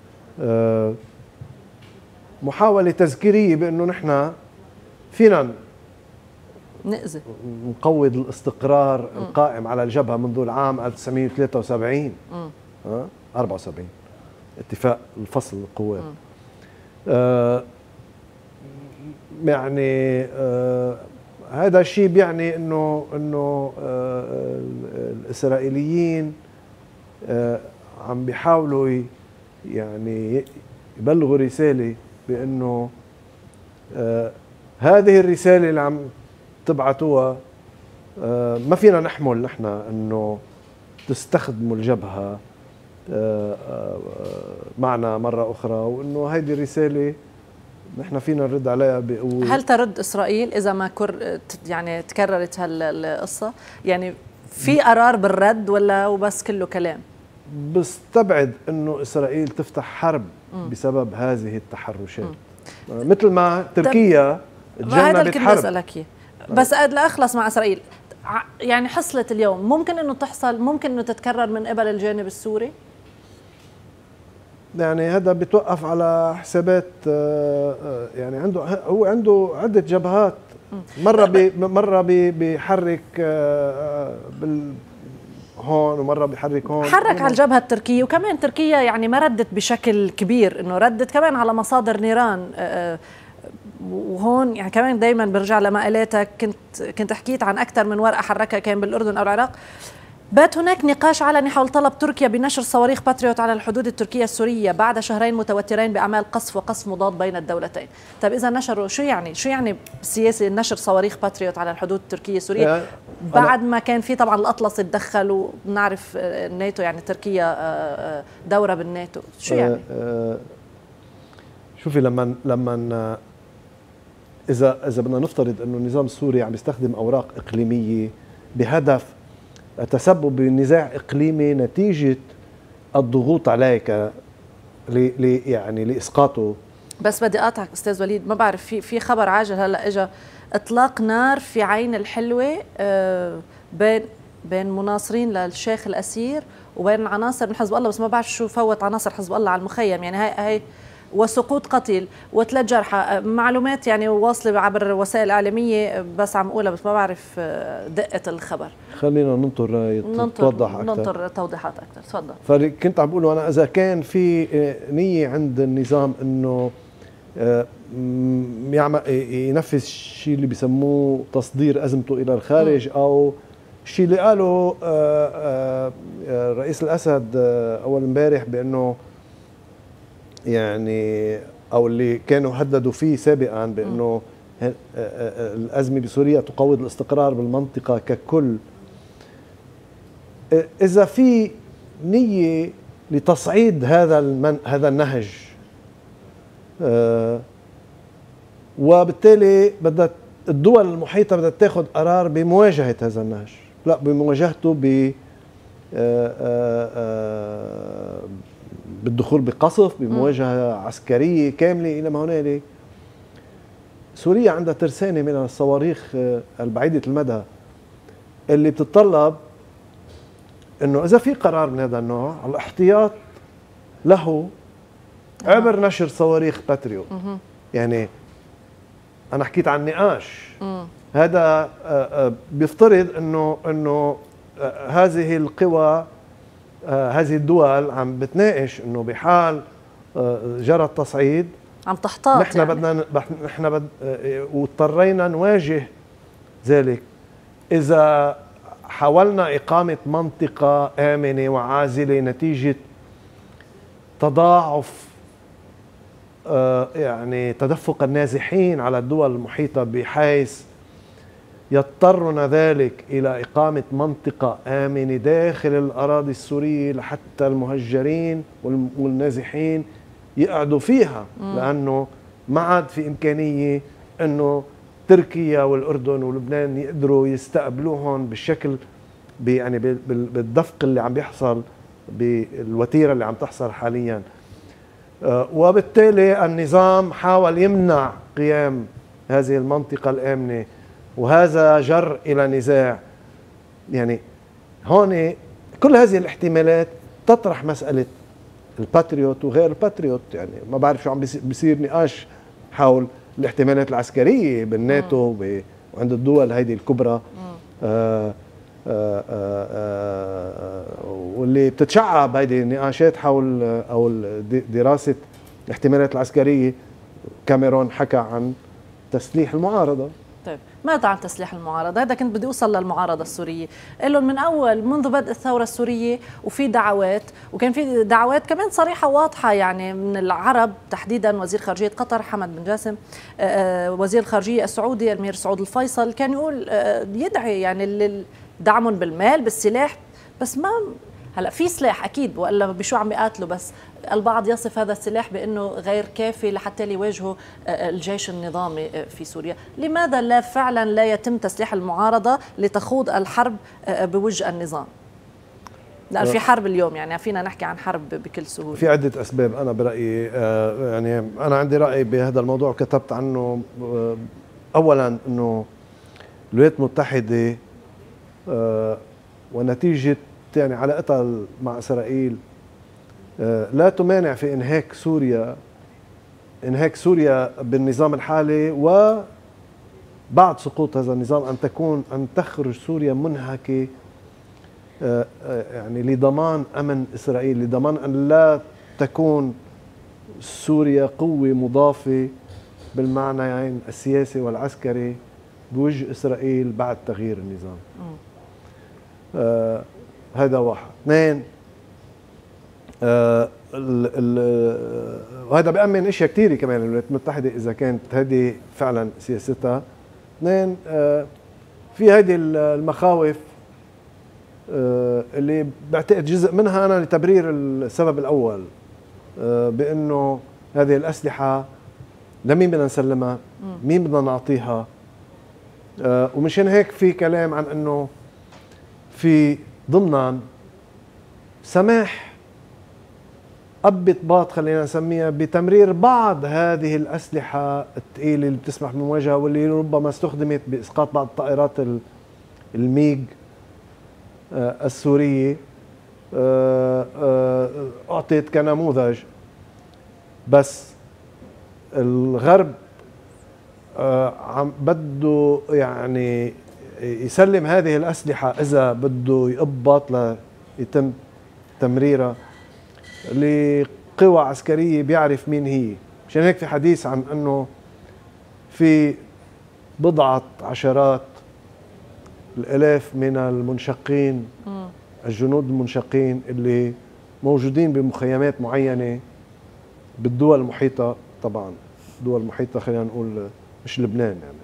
محاولة تذكيرية بأنه نحن فينا نأذي نقوض الاستقرار م. القائم على الجبهة منذ العام ألف وتسعمئة وثلاثة وسبعين ها أربعة وسبعين اتفاق الفصل القوات. آه يعني آه هذا الشيء بيعني انه انه آه الاسرائيليين آه عم بيحاولوا يعني يبلغوا رسالة بانه آه هذه الرسالة اللي عم تبعتوها آه ما فينا نحمل نحن انه تستخدموا الجبهة آه آه معنا مرة أخرى، وانه هيدي الرسالة نحن فينا نرد عليها بقوة. هل ترد إسرائيل إذا ما كر يعني تكررت هالقصة؟ يعني في قرار بالرد ولا وبس كله كلام؟ بستبعد انه إسرائيل تفتح حرب م. بسبب هذه التحرشات م. مثل ما تركيا تجنبت حرب. هذا اللي كنت أسألك إياه. بس لأخلص مع إسرائيل، يعني حصلت اليوم، ممكن انه تحصل، ممكن انه تتكرر من قبل الجانب السوري؟ يعني هذا بيتوقف على حسابات، يعني عنده هو عنده عدة جبهات، مرة بي مرة بي بيحرك بال هون ومرة بيحرك هون، حرك على الجبهة التركية، وكمان تركيا يعني ما ردت بشكل كبير، انه ردت كمان على مصادر نيران. وهون يعني كمان دائما برجع لمقالاتك، كنت كنت حكيت عن اكثر من ورقه حركها كان بالاردن او العراق. بات هناك نقاش علني حول طلب تركيا بنشر صواريخ باتريوت على الحدود التركيه السوريه بعد شهرين متوترين باعمال قصف وقصف مضاد بين الدولتين. طيب اذا نشروا، شو يعني شو يعني بالسياسه نشر صواريخ باتريوت على الحدود التركيه السوريه بعد ما كان في طبعا الاطلسي تدخل، ونعرف الناتو يعني تركيا دوره بالناتو، شو يعني؟ شوفي لما لما إذا إذا بدنا نفترض إنه النظام السوري عم يستخدم أوراق إقليمية بهدف التسبب بنزاع إقليمي نتيجة الضغوط عليك ل يعني لإسقاطه. بس بدي أقاطعك أستاذ وليد، ما بعرف، في في خبر عاجل هلا إجا إطلاق نار في عين الحلوة بين بين مناصرين للشيخ الأسير وبين عناصر من حزب الله، بس ما بعرف شو فوت عناصر حزب الله على المخيم، يعني هاي هاي وسقوط قتيل وثلاث جرحى، معلومات يعني واصله عبر وسائل اعلاميه بس عم اقولها، بس ما بعرف دقه الخبر. خلينا ننطر توضح اكثر، ننطر توضيحات اكثر. تفضل. فكنت عم بقول انا اذا كان في نيه عند النظام انه يعمل ينفذ الشيء اللي بسموه تصدير ازمته الى الخارج، او الشيء اللي قاله رئيس الاسد اول امبارح بانه يعني او اللي كانوا هددوا فيه سابقا بانه الازمه بسوريا تقوض الاستقرار بالمنطقه ككل، اذا في نيه لتصعيد هذا المن هذا النهج وبالتالي بدها الدول المحيطه بدها تاخذ قرار بمواجهه هذا النهج، لا بمواجهته ب بالدخول بقصف، بمواجهه عسكريه كامله الى ما هنالك. سوريا عندها ترسانه من الصواريخ البعيده المدى اللي بتتطلب انه اذا في قرار من هذا النوع الاحتياط له عبر نشر صواريخ باتريوت. يعني انا حكيت عن نقاش، هذا بيفترض انه انه هذه القوى هذه الدول عم بتناقش انه بحال جرى التصعيد عم تحتاط، نحن يعني بدنا نحن بد واضطرينا نواجه ذلك اذا حاولنا اقامه منطقه امنه وعازله نتيجه تضاعف يعني تدفق النازحين على الدول المحيطه، بحيث يضطرنا ذلك إلى إقامة منطقة آمنة داخل الأراضي السورية لحتى المهجرين والنازحين يقعدوا فيها. مم. لأنه ما عاد في إمكانية أنه تركيا والأردن ولبنان يقدروا يستقبلوهم بالشكل يعني بالدفق اللي عم بيحصل بالوتيرة اللي عم تحصل حاليا. وبالتالي النظام حاول يمنع قيام هذه المنطقة الآمنة، وهذا جر إلى نزاع. يعني هون كل هذه الاحتمالات تطرح مسألة الباتريوت وغير الباتريوت. يعني ما بعرف شو عم بيصير نقاش حول الاحتمالات العسكرية بالناتو وعند الدول هيدي الكبرى، آآ آآ آآ واللي بتتشعب هيدي النقاشات حول أو دراسة الاحتمالات العسكرية. كاميرون حكى عن تسليح المعارضة. طيب ماذا عن تسليح المعارضة؟ هذا كنت بدي أوصل للمعارضة السورية. لهم من أول منذ بدء الثورة السورية وفي دعوات، وكان في دعوات كمان صريحة واضحة يعني من العرب تحديدا. وزير خارجية قطر حمد بن جاسم، وزير الخارجية السعودي الأمير سعود الفيصل، كان يقول يدعي يعني دعمهم بالمال بالسلاح، بس ما هلا في سلاح اكيد والا بشو عم بيقاتلوا، بس البعض يصف هذا السلاح بانه غير كافي لحتى يواجهوا الجيش النظامي في سوريا. لماذا لا فعلا لا يتم تسليح المعارضه لتخوض الحرب بوجه النظام؟ لأن في حرب اليوم، يعني فينا نحكي عن حرب بكل سهوله. في عده اسباب. انا برايي يعني انا عندي راي بهذا الموضوع كتبت عنه. اولا انه الولايات المتحده ونتيجه يعني علاقتها مع إسرائيل لا تمانع في إنهاك سوريا إنهاك سوريا بالنظام الحالي، وبعد سقوط هذا النظام أن تكون أن تخرج سوريا منهكة، يعني لضمان أمن إسرائيل، لضمان أن لا تكون سوريا قوة مضافة بالمعنيين السياسي والعسكري بوجه إسرائيل بعد تغيير النظام. آه هذا واحد. اثنين، آه وهذا بيأمن اشياء كثيره كمان الولايات المتحده اذا كانت هذه فعلا سياستها. اثنين، آه في هذه المخاوف آه اللي بعتقد جزء منها انا لتبرير السبب الاول، آه بانه هذه الاسلحه لمين بدنا نسلمها؟ مين بدنا نعطيها؟ آه ومشان هيك في كلام عن انه في ضمنا سماح أب باط خلينا نسميها بتمرير بعض هذه الأسلحة الثقيلة اللي بتسمح بالمواجهة، واللي ربما استخدمت بإسقاط بعض الطائرات الميج السورية، أعطيت كنموذج. بس الغرب عم بده يعني يسلم هذه الأسلحة إذا بده يقبط ليتم تمريرها لقوى عسكرية بيعرف مين هي. مشان هيك في حديث عن أنه في بضعة عشرات الآلاف من المنشقين، الجنود المنشقين اللي موجودين بمخيمات معينة بالدول المحيطة طبعا دول محيطة، خلينا نقول مش لبنان يعني،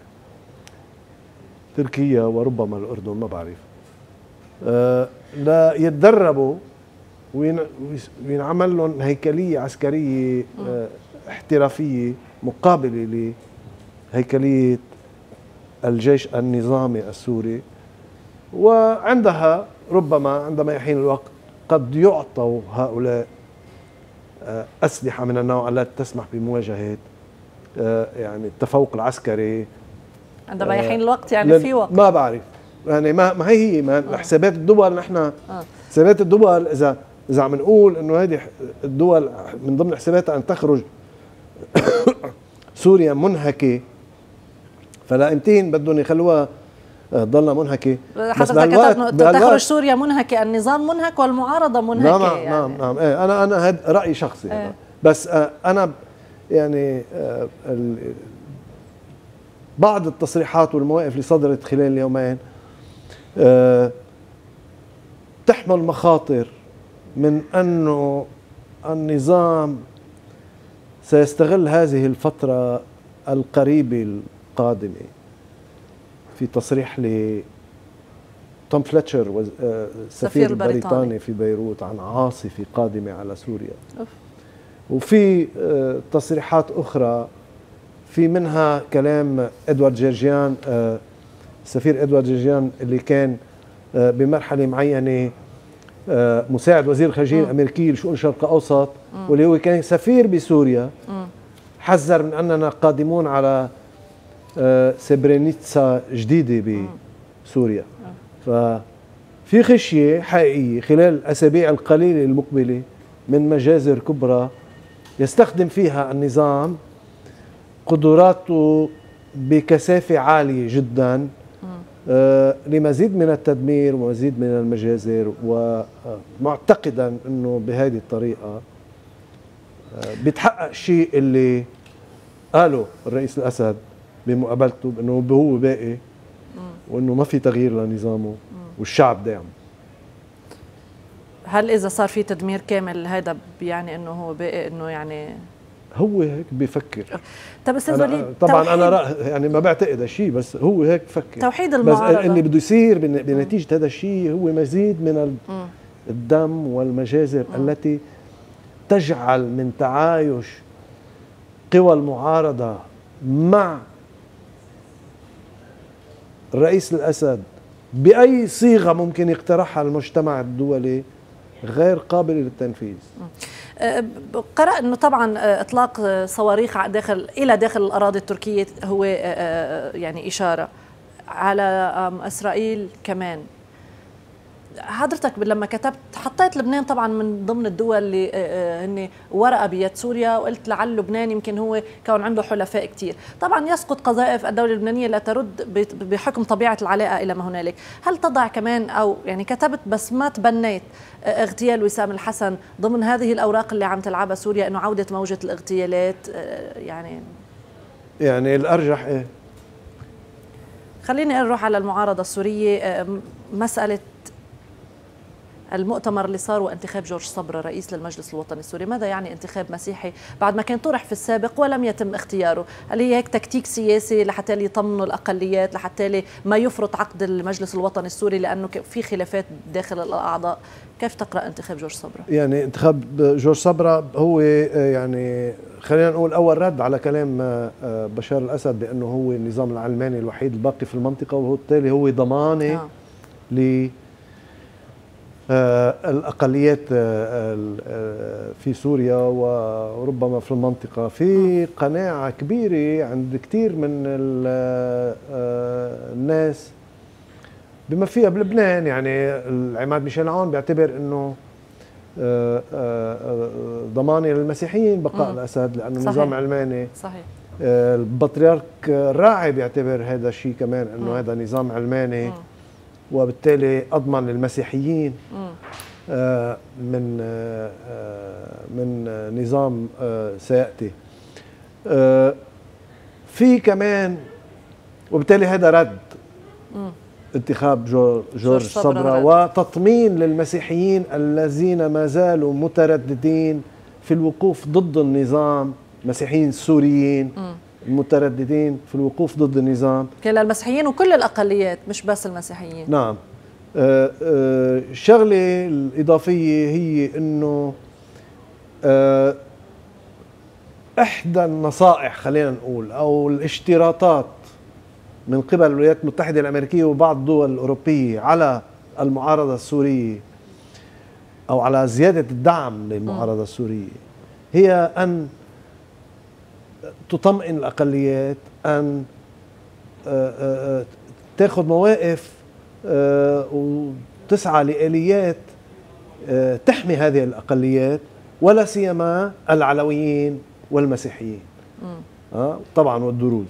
تركيا وربما الأردن ما بعرف، أه لا يتدربوا وينعمل لهم هيكلية عسكرية أه احترافية مقابلة لهيكلية الجيش النظامي السوري، وعندها ربما عندما يحين الوقت قد يعطوا هؤلاء أسلحة من النوع التي تسمح بمواجهة يعني التفوق العسكري عندما يحين الوقت. يعني في وقت ما بعرف يعني ما ما هي هي ما حسابات الدول. نحن حسابات الدول اذا اذا عم نقول انه هذه الدول من ضمن حساباتها ان تخرج سوريا منهكه، فلائمتين بدهم يخلوها ضلها منهكه. حضرتك كتبت تخرج سوريا منهكه، النظام منهك والمعارضه منهكه. نعم يعني. نعم نعم ايه انا انا هذا رايي شخصي ايه. بس آه انا يعني آه بعض التصريحات والمواقف اللي صدرت خلال اليومين آه تحمل مخاطر من انه النظام سيستغل هذه الفترة القريبة القادمة. في تصريح ل توم فليتشر السفير البريطاني في بيروت عن عاصفة قادمة على سوريا. أوف. وفي تصريحات أخرى، في منها كلام إدوارد جيرجيان، السفير إدوارد جيرجيان اللي كان بمرحلة معينة مساعد وزير الخارجية الأمريكي لشؤون الشرق الأوسط، واللي هو كان سفير بسوريا، حذر من أننا قادمون على سبرينيتسا جديدة بسوريا. ففي خشية حقيقية خلال الأسابيع القليلة المقبلة من مجازر كبرى يستخدم فيها النظام قدراته بكثافة عالية جدا آه لمزيد من التدمير ومزيد من المجازر، ومعتقدا انه بهذه الطريقة آه بيتحقق الشيء اللي قاله الرئيس الأسد بمقابلته، انه هو باقي وانه ما في تغيير لنظامه والشعب داعم. هل اذا صار في تدمير كامل هذا يعني انه هو باقي، انه يعني هو هيك بيفكر؟ طب استاذ وليد، طبعا انا رأ... يعني ما بعتقد هالشيء، بس هو هيك بفكر. توحيد المعارضة بس اللي بده يصير بنتيجة هذا الشيء هو مزيد من الدم والمجازر م. التي تجعل من تعايش قوى المعارضة مع الرئيس الأسد بأي صيغة ممكن يقترحها المجتمع الدولي غير قابل للتنفيذ. قرأ أنه طبعا إطلاق صواريخ داخل إلى داخل الأراضي التركية هو يعني إشارة على إسرائيل كمان. حضرتك لما كتبت حطيت لبنان طبعا من ضمن الدول اللي هن ورقه بيد سوريا، وقلت لعل لبنان يمكن هو كون عنده حلفاء كثير. طبعا يسقط قذائف الدوله اللبنانيه لا ترد بحكم طبيعه العلاقه الى ما هنالك. هل تضع كمان او يعني كتبت بس ما تبنيت اغتيال وسام الحسن ضمن هذه الاوراق اللي عم تلعبها سوريا، انه عوده موجه الاغتيالات؟ يعني يعني الارجح ايه؟ خليني اروح على المعارضه السوريه. مساله المؤتمر اللي صار وانتخاب جورج صبرا رئيس للمجلس الوطني السوري، ماذا يعني انتخاب مسيحي بعد ما كان طرح في السابق ولم يتم اختياره؟ هل هي هيك تكتيك سياسي لحتى يطمنوا الاقليات، لحتى ما يفرط عقد المجلس الوطني السوري لانه في خلافات داخل الاعضاء؟ كيف تقرا انتخاب جورج صبرا؟ يعني انتخاب جورج صبرا هو يعني خلينا نقول اول رد على كلام بشار الاسد بانه هو النظام العلماني الوحيد الباقي في المنطقه، وبالتالي هو ضمانه آه. ل الأقليات في سوريا وربما في المنطقة. في قناعة كبيرة عند كثير من الناس بما فيها بلبنان، يعني العماد ميشيل عون بيعتبر أنه ضمانة للمسيحيين بقاء الأسد لأنه نظام علماني. صحيح. البطريرك الراعي بيعتبر هذا الشيء كمان أنه م. هذا نظام علماني م. وبالتالي أضمن للمسيحيين آه من آه من نظام آه سيأتي. آه في كمان وبالتالي هذا رد مم. انتخاب جورج, جورج صبرا وتطمين للمسيحيين الذين ما زالوا مترددين في الوقوف ضد النظام المسيحيين السوريين المترددين في الوقوف ضد النظام. كلا المسيحيين وكل الأقليات مش بس المسيحيين. نعم. آه آه الشغلة الإضافية هي أنه آه إحدى النصائح خلينا نقول أو الاشتراطات من قبل الولايات المتحدة الأمريكية وبعض الدول الأوروبية على المعارضة السورية أو على زيادة الدعم للمعارضة السورية هي أن تطمئن الأقليات، أن تأخذ مواقف وتسعى لآليات تحمي هذه الأقليات ولا سيما العلويين والمسيحيين طبعا والدروز.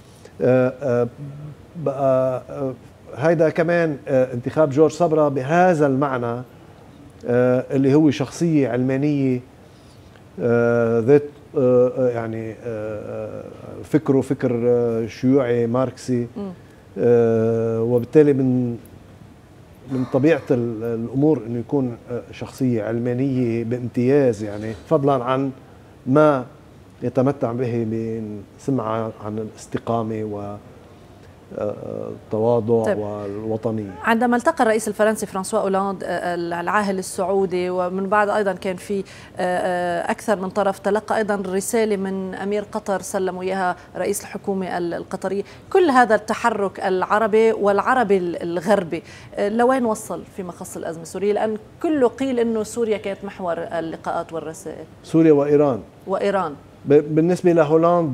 بقى هيدا كمان انتخاب جورج صبرا بهذا المعنى اللي هو شخصية علمانية ذات يعني فكره فكر شيوعي ماركسي، وبالتالي من من طبيعة الأمور أنه يكون شخصية علمانية بامتياز، يعني فضلا عن ما يتمتع به من سمعة عن الاستقامة و التواضع طيب. والوطنية. عندما التقى الرئيس الفرنسي فرانسوا أولاند العاهل السعودي ومن بعد أيضا كان في أكثر من طرف تلقى أيضا رسالة من أمير قطر سلموا إياها رئيس الحكومة القطرية، كل هذا التحرك العربي والعربي الغربي لوين وصل فيما يخص الأزمة السورية؟ لأن كله قيل أنه سوريا كانت محور اللقاءات والرسائل. سوريا وإيران. وإيران. بالنسبة لهولند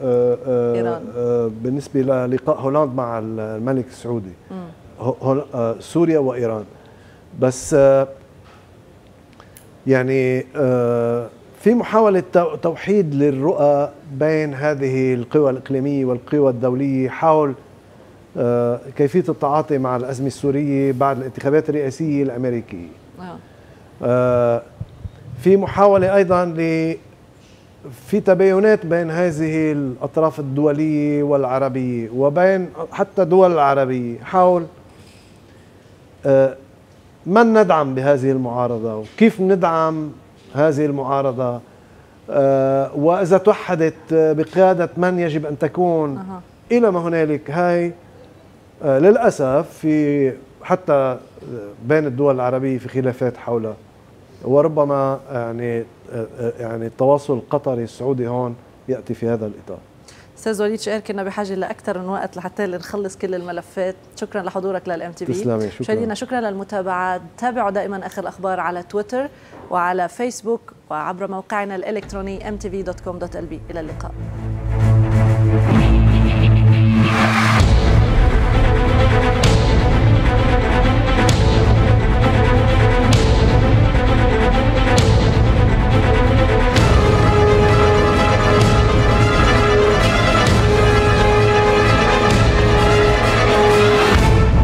بالنسبة للقاء هولند مع الملك السعودي سوريا وإيران، بس يعني في محاولة توحيد للرؤى بين هذه القوى الإقليمية والقوى الدولية حول كيفية التعاطي مع الأزمة السورية بعد الانتخابات الرئاسية الأمريكية. في محاولة أيضا ل في تباينات بين هذه الأطراف الدولية والعربية وبين حتى الدول العربية حول من ندعم بهذه المعارضة وكيف ندعم هذه المعارضة، وإذا توحدت بقيادة من يجب أن تكون أه. إلى ما هنالك. هاي للأسف في حتى بين الدول العربية في خلافات حولها، وربما يعني يعني التواصل القطري السعودي هون ياتي في هذا الاطار. استاذ وليد شوقير، كنا بحاجه لاكثر من وقت لحتى نخلص كل الملفات. شكرا لحضورك للام تي في. تسلمي. شكرا. مشاهدينا شكرا للمتابعه، تابعوا دائما اخر الاخبار على تويتر وعلى فيسبوك وعبر موقعنا الالكتروني ام تي في دوت كوم دوت ال بي. الى اللقاء.